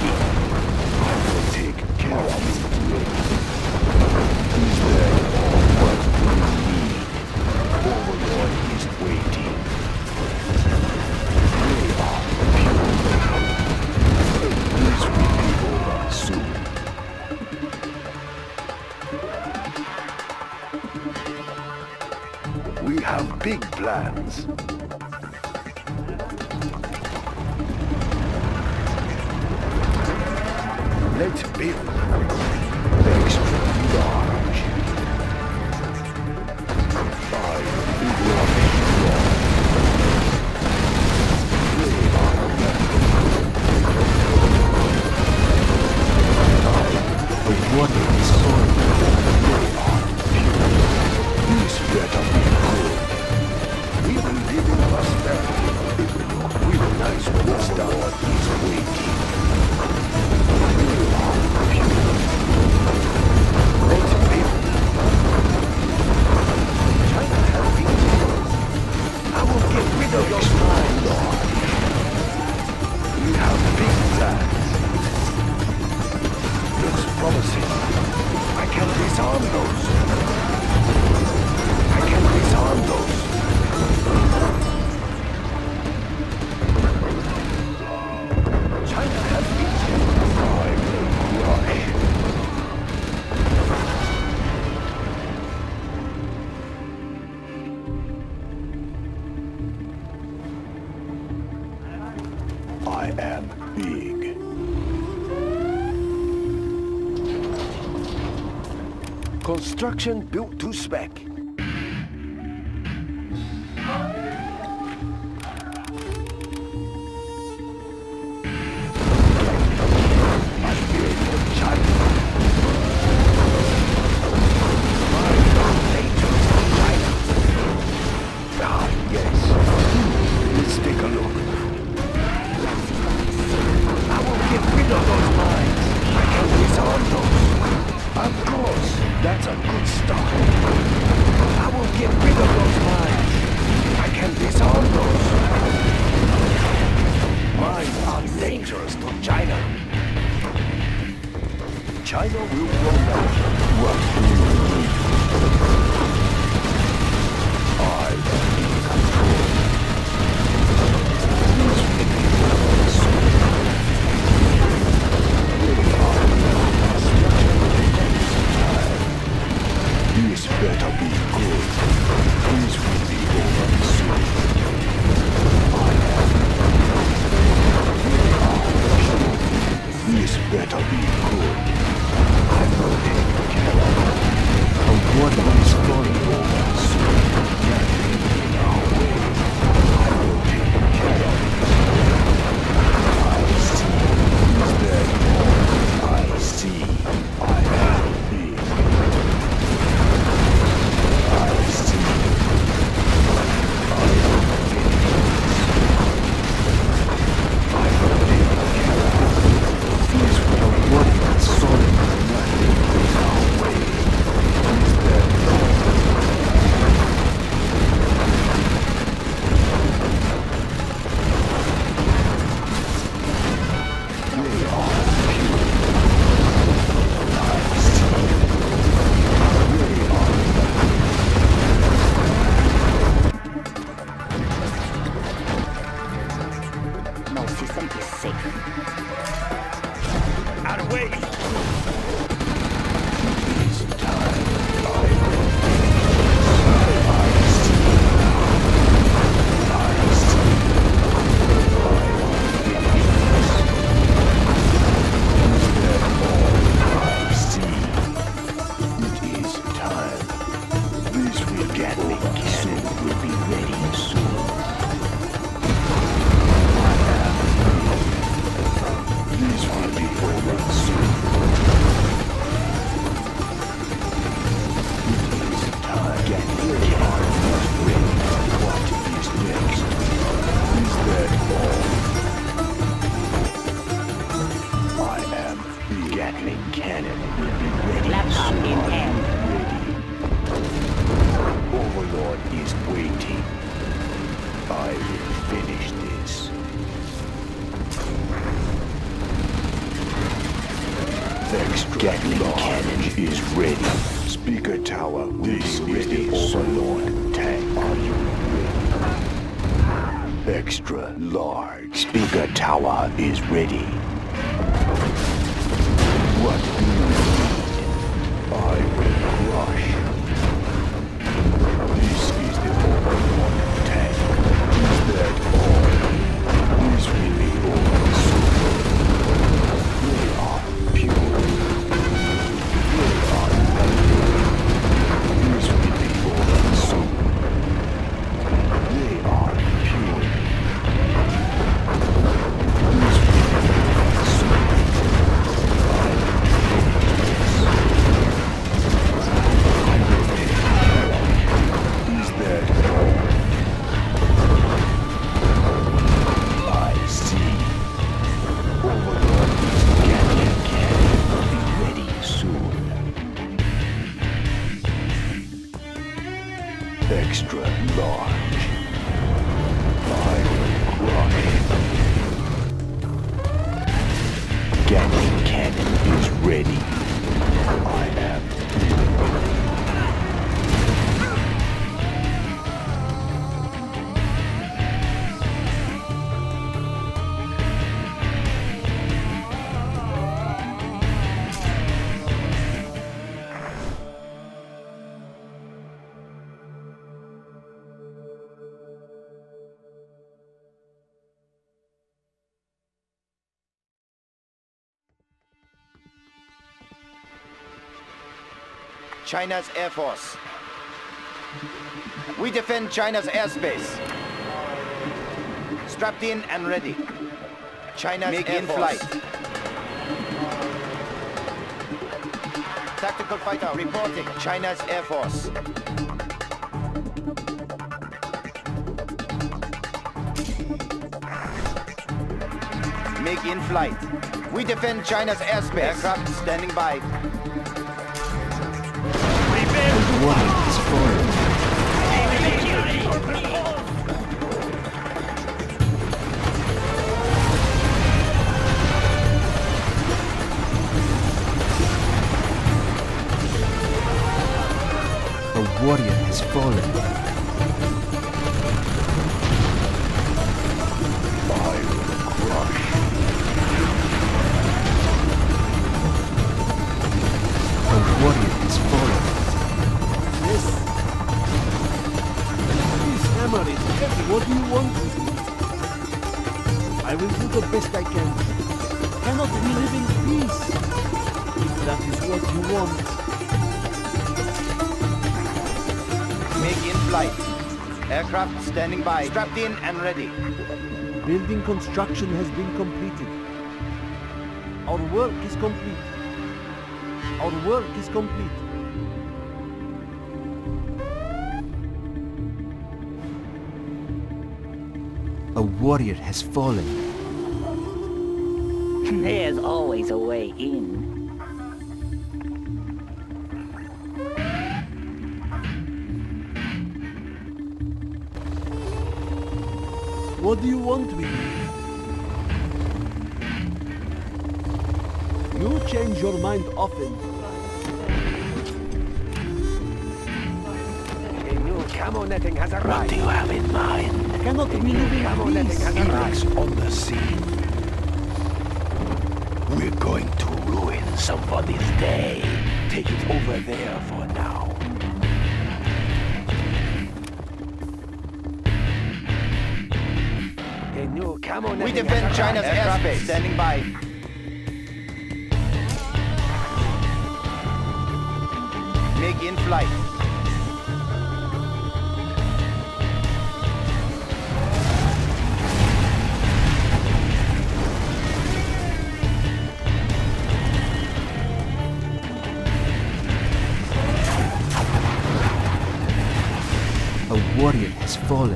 I will take care of you. Is that all what you need? Overlord is waiting. They are pure. This will be over soon. We have big plans. Let's build extra large. Five big large. The water is soil. This better be good. We will live in prosperity. We will nice warlord is waiting. Let's build. China has been. I will get rid of your mind, Lord. We have big plans. Looks promising. I can disarm those. I can disarm those. China has been. I will crush. I am big. Construction built to spec. That's a good start. I will get rid of those mines. I can disarm those. Mines are dangerous to China. China will roll out. What do you need? I am in control. This better be good. This will be over soon. I am. This better be good. I will take care of it. A water is going over soon. Nothing in our way. I will take care of it. I see. Is that all? I see. I am big. Gatling cannon is ready. Speaker tower will this be ready. Overlord tank. Are you ready? Extra large. Speaker tower is ready. What do you need? I will crush. This is the Extra large. I will crush. Gatling cannon is ready. I am. China's Air Force. We defend China's airspace. Strapped in and ready. China's Make Air in Force. Flight. Tactical fighter reporting. China's Air Force. Make in flight. We defend China's airspace. Aircraft standing by. One is falling. A warrior has fallen. I will crush. A warrior has fallen. Yes. This hammer is heavy. What do you want with me? I will do the best I can. Cannot we live in peace? If that is what you want. Make in flight. Aircraft standing by. Strapped in and ready. Building construction has been completed. Our work is complete. Our work is complete. A warrior has fallen. There's always a way in. What do you want with me? You change your mind often. A new camo netting has arrived. What do you have in mind? Cannot we live in Camo netting peace? has Felix arrived. on the scene. We're going to ruin somebody's day. Take it over there for now. A new camo netting We has defend arrived. China's Aircraft airspace. Standing by. Make in flight. A warrior has fallen.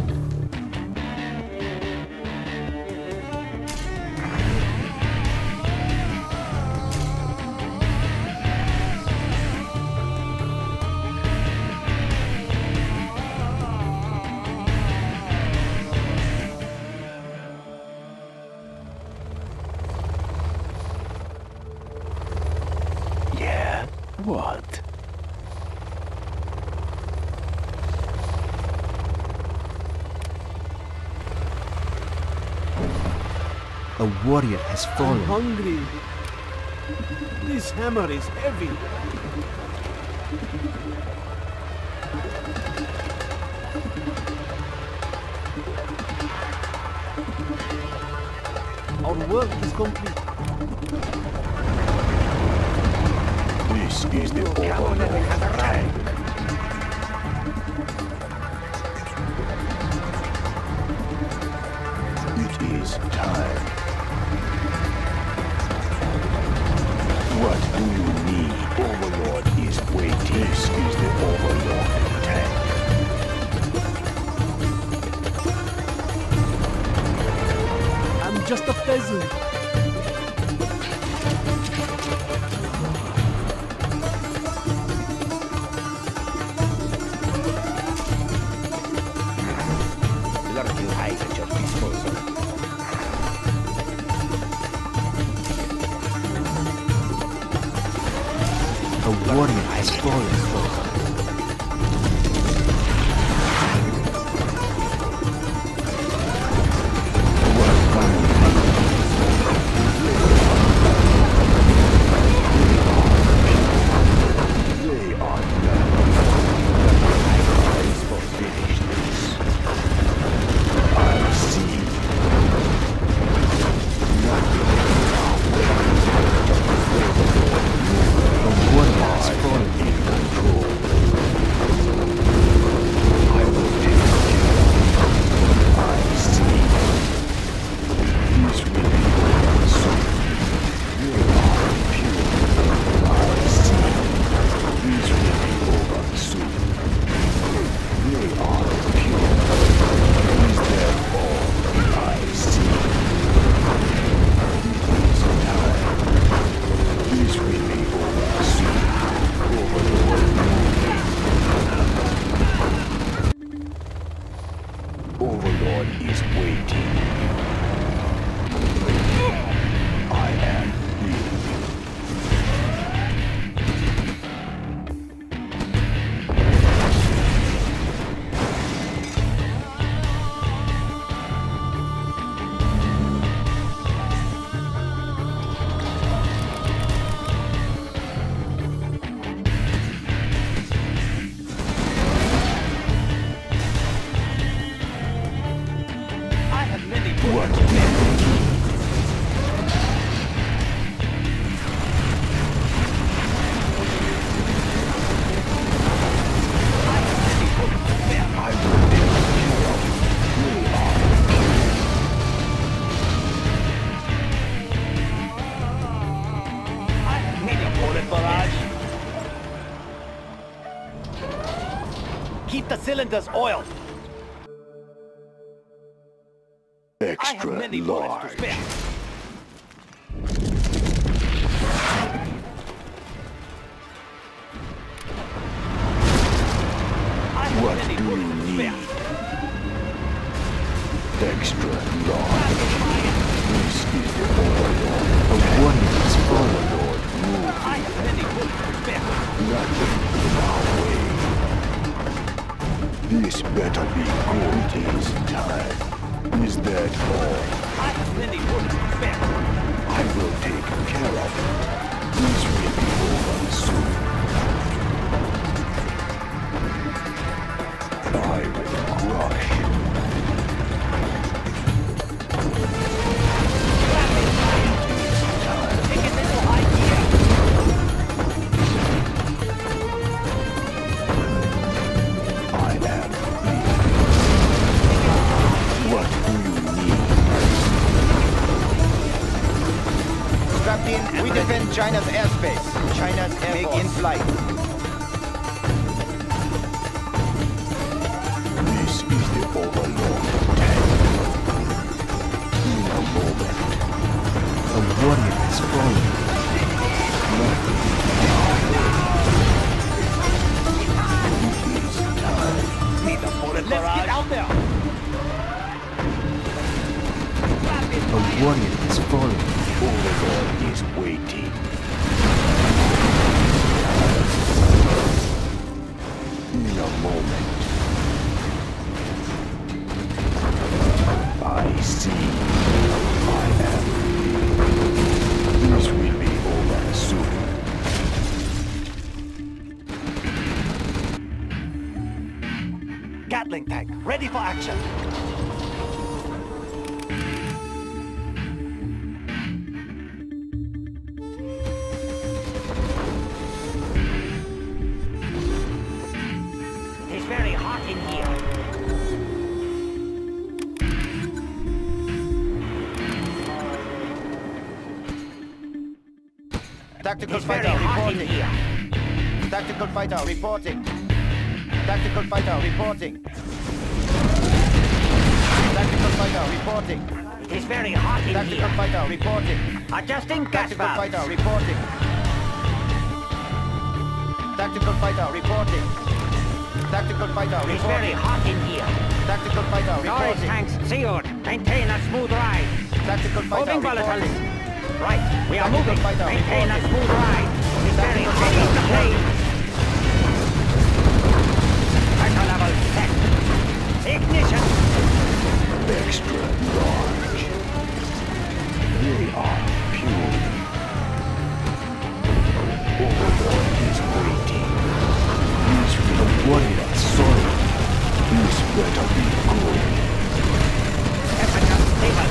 Yeah? What? A warrior has I'm fallen. hungry. This hammer is heavy. Our work is complete. This is the Camo netting has overlord tank. arrived. It is time. What do you need? Overlord is waiting. This is the Overlord tank. I'm just a peasant. warrior has fallen. Overlord is waiting. I am here. What men need. I will take care of it. We are I need a bullet barrage. Keep the cylinders oiled. extra I have many bullets large. to spare. What do you need? Extra large. This is the Overlord. A warrior has fallen. Overlord, move. I have many bullets to spare. Nothing in our way. This better be good this time. Is that all? I have many bullets to spare. I will take care of it. This will be over soon. I will crush. Take it into high gear. I am here. What do you need? Strapped in, we defend China's airspace. China's Air Force in flight. This is the Overlord tank. In a moment. A warrior has fallen. Nothing. It is time. Need a bullet Let's barrage. Get out there. A warrior has fallen. Overlord is waiting. In a moment. I see. I am here. This will be over soon. Gatling tank, ready for action. It's very hot in here. Tactical It's fighter very hot in reporting. here. Tactical fighter reporting. Tactical fighter reporting. Tactical fighter reporting. It is very hot in Tactical here. fighter reporting. Adjusting gas Tactical valves. fighter reporting. Tactical fighter reporting. Tactical fighter It's very reporting. hot in here. Tactical fighter Storage reporting. tanks sealed. Maintain a smooth ride. Tactical fighter Moving volatiles. reporting. Right, we are Tactical moving. fighter Maintain a reporting. smooth ride. It's Very release the flames. Pressure level set. Ignition. Extra large. They are pure. Overlord is waiting. This will A warrior has fallen. This better be good. Temperature stable.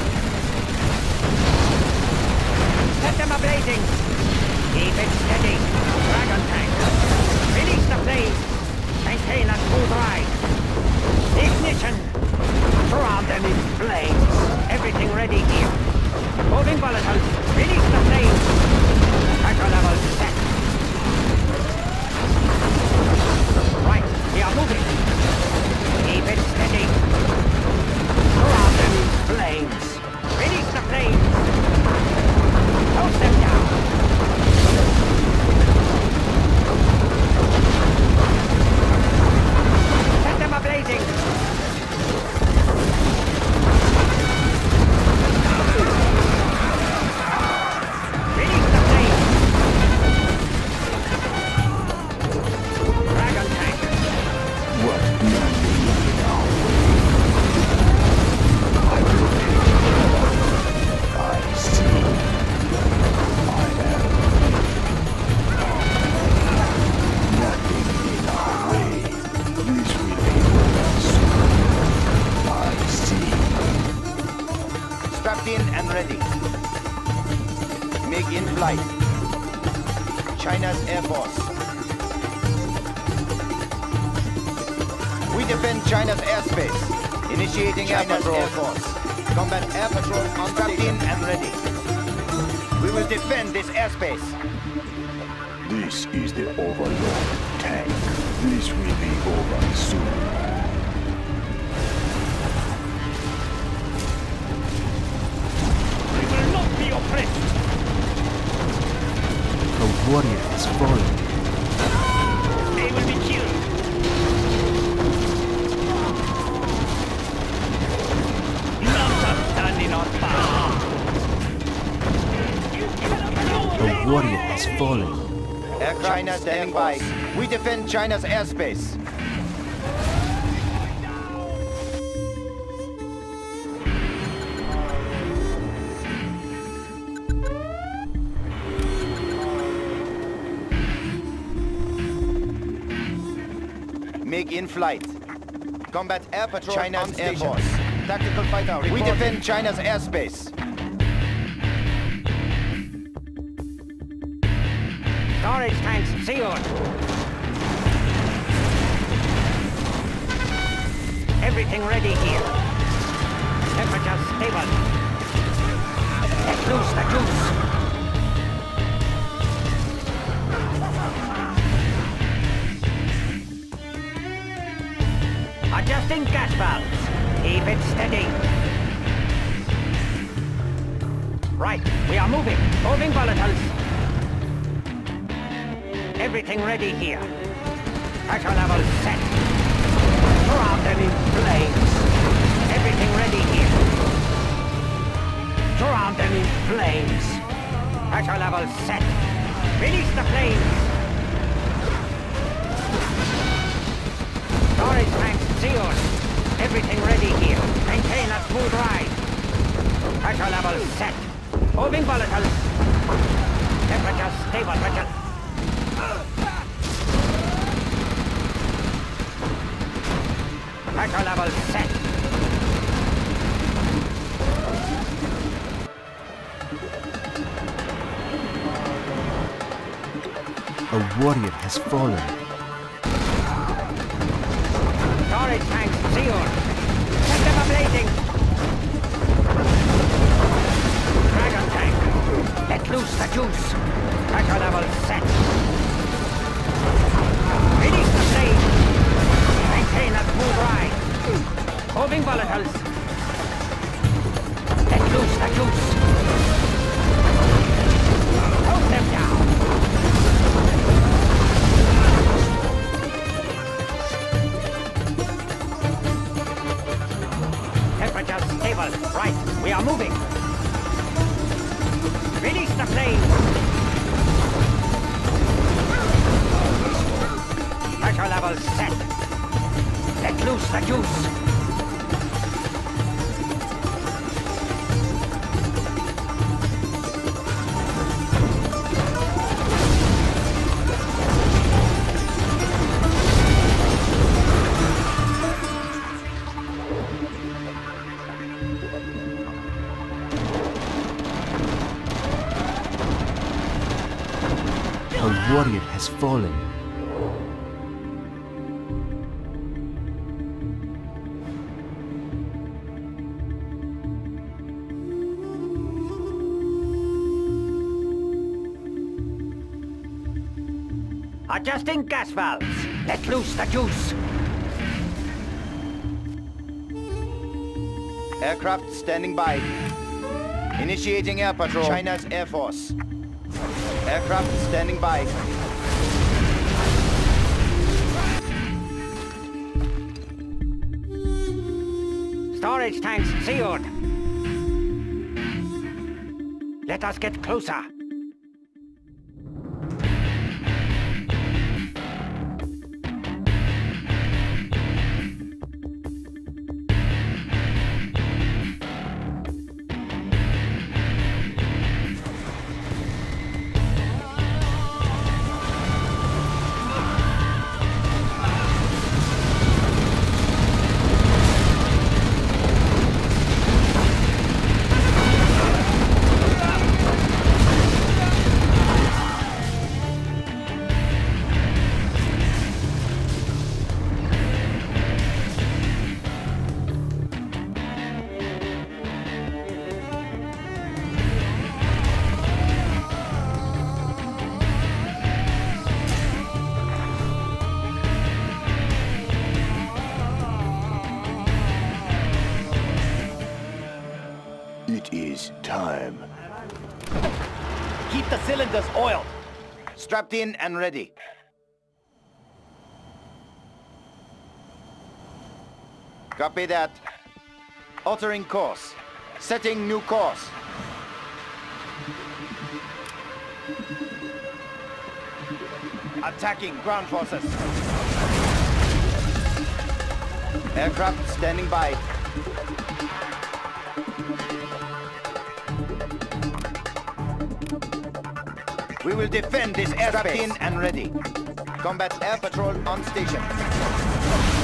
Set them ablazing. Keep it steady. Dragon tank. Release the flames. Maintain a smooth ride. Ignition. Surround them in flames. Everything ready here. Moving volatiles. Release the flames. Pressure level set. Right, we are moving. Keep it steady. Surround them in flames. Release the flames. Toast them down. Set them ablazing. Release the flames. Dragon tank. What nothing now? I will take I see. I am nothing in our way. This will be over soon. I see. Strapped in and ready. MiG in flight. China's Air Force. We defend China's airspace. Initiating China's Air Force. Combat Air Patrol on strapped in and ready. We will defend this airspace. This is the Overlord tank. This will be over soon. We will not be oppressed. A warrior has fallen. They will be killed. None are standing on fire. A warrior has fallen. Aircraft China's standing by. We defend China's airspace. MiG in flight. Combat Air Patrol China's Air Force. Tactical fighter. We defend China's airspace. Storage tanks sealed. Everything ready here. Temperature stable. Let loose the juice. Adjusting gas valves. Keep it steady. Right, we are moving. Moving volatiles. Everything ready here. Pressure level set. Surround them in flames. Everything ready here. Surround them in flames. Pressure level set. Release the flames. Storage tanks sealed. Everything ready here. Maintain a smooth ride. Pressure level set. Moving volatiles. Temperature stable, Richard. Pressure level set. A warrior has fallen. Storage tanks sealed. Set them ablazing. Dragon tank. Let loose the juice. Pressure level set. Release the flame. Maintain a smooth ride. Moving volatiles. Let loose the juice. Hold them down. Temperature stable. Right, we are moving. Release the flames. Pressure level set. Let loose the juice. A warrior has fallen. Adjusting gas valves. Let loose the juice. Aircraft standing by. Initiating air patrol. China's Air Force. Aircraft standing by. Storage tanks sealed. Let us get closer. It is time. Keep the cylinders oiled. Strapped in and ready. Copy that. Altering course. Setting new course. Attacking ground forces. Aircraft standing by. We will defend this airspace. In and ready. Combat air patrol on station.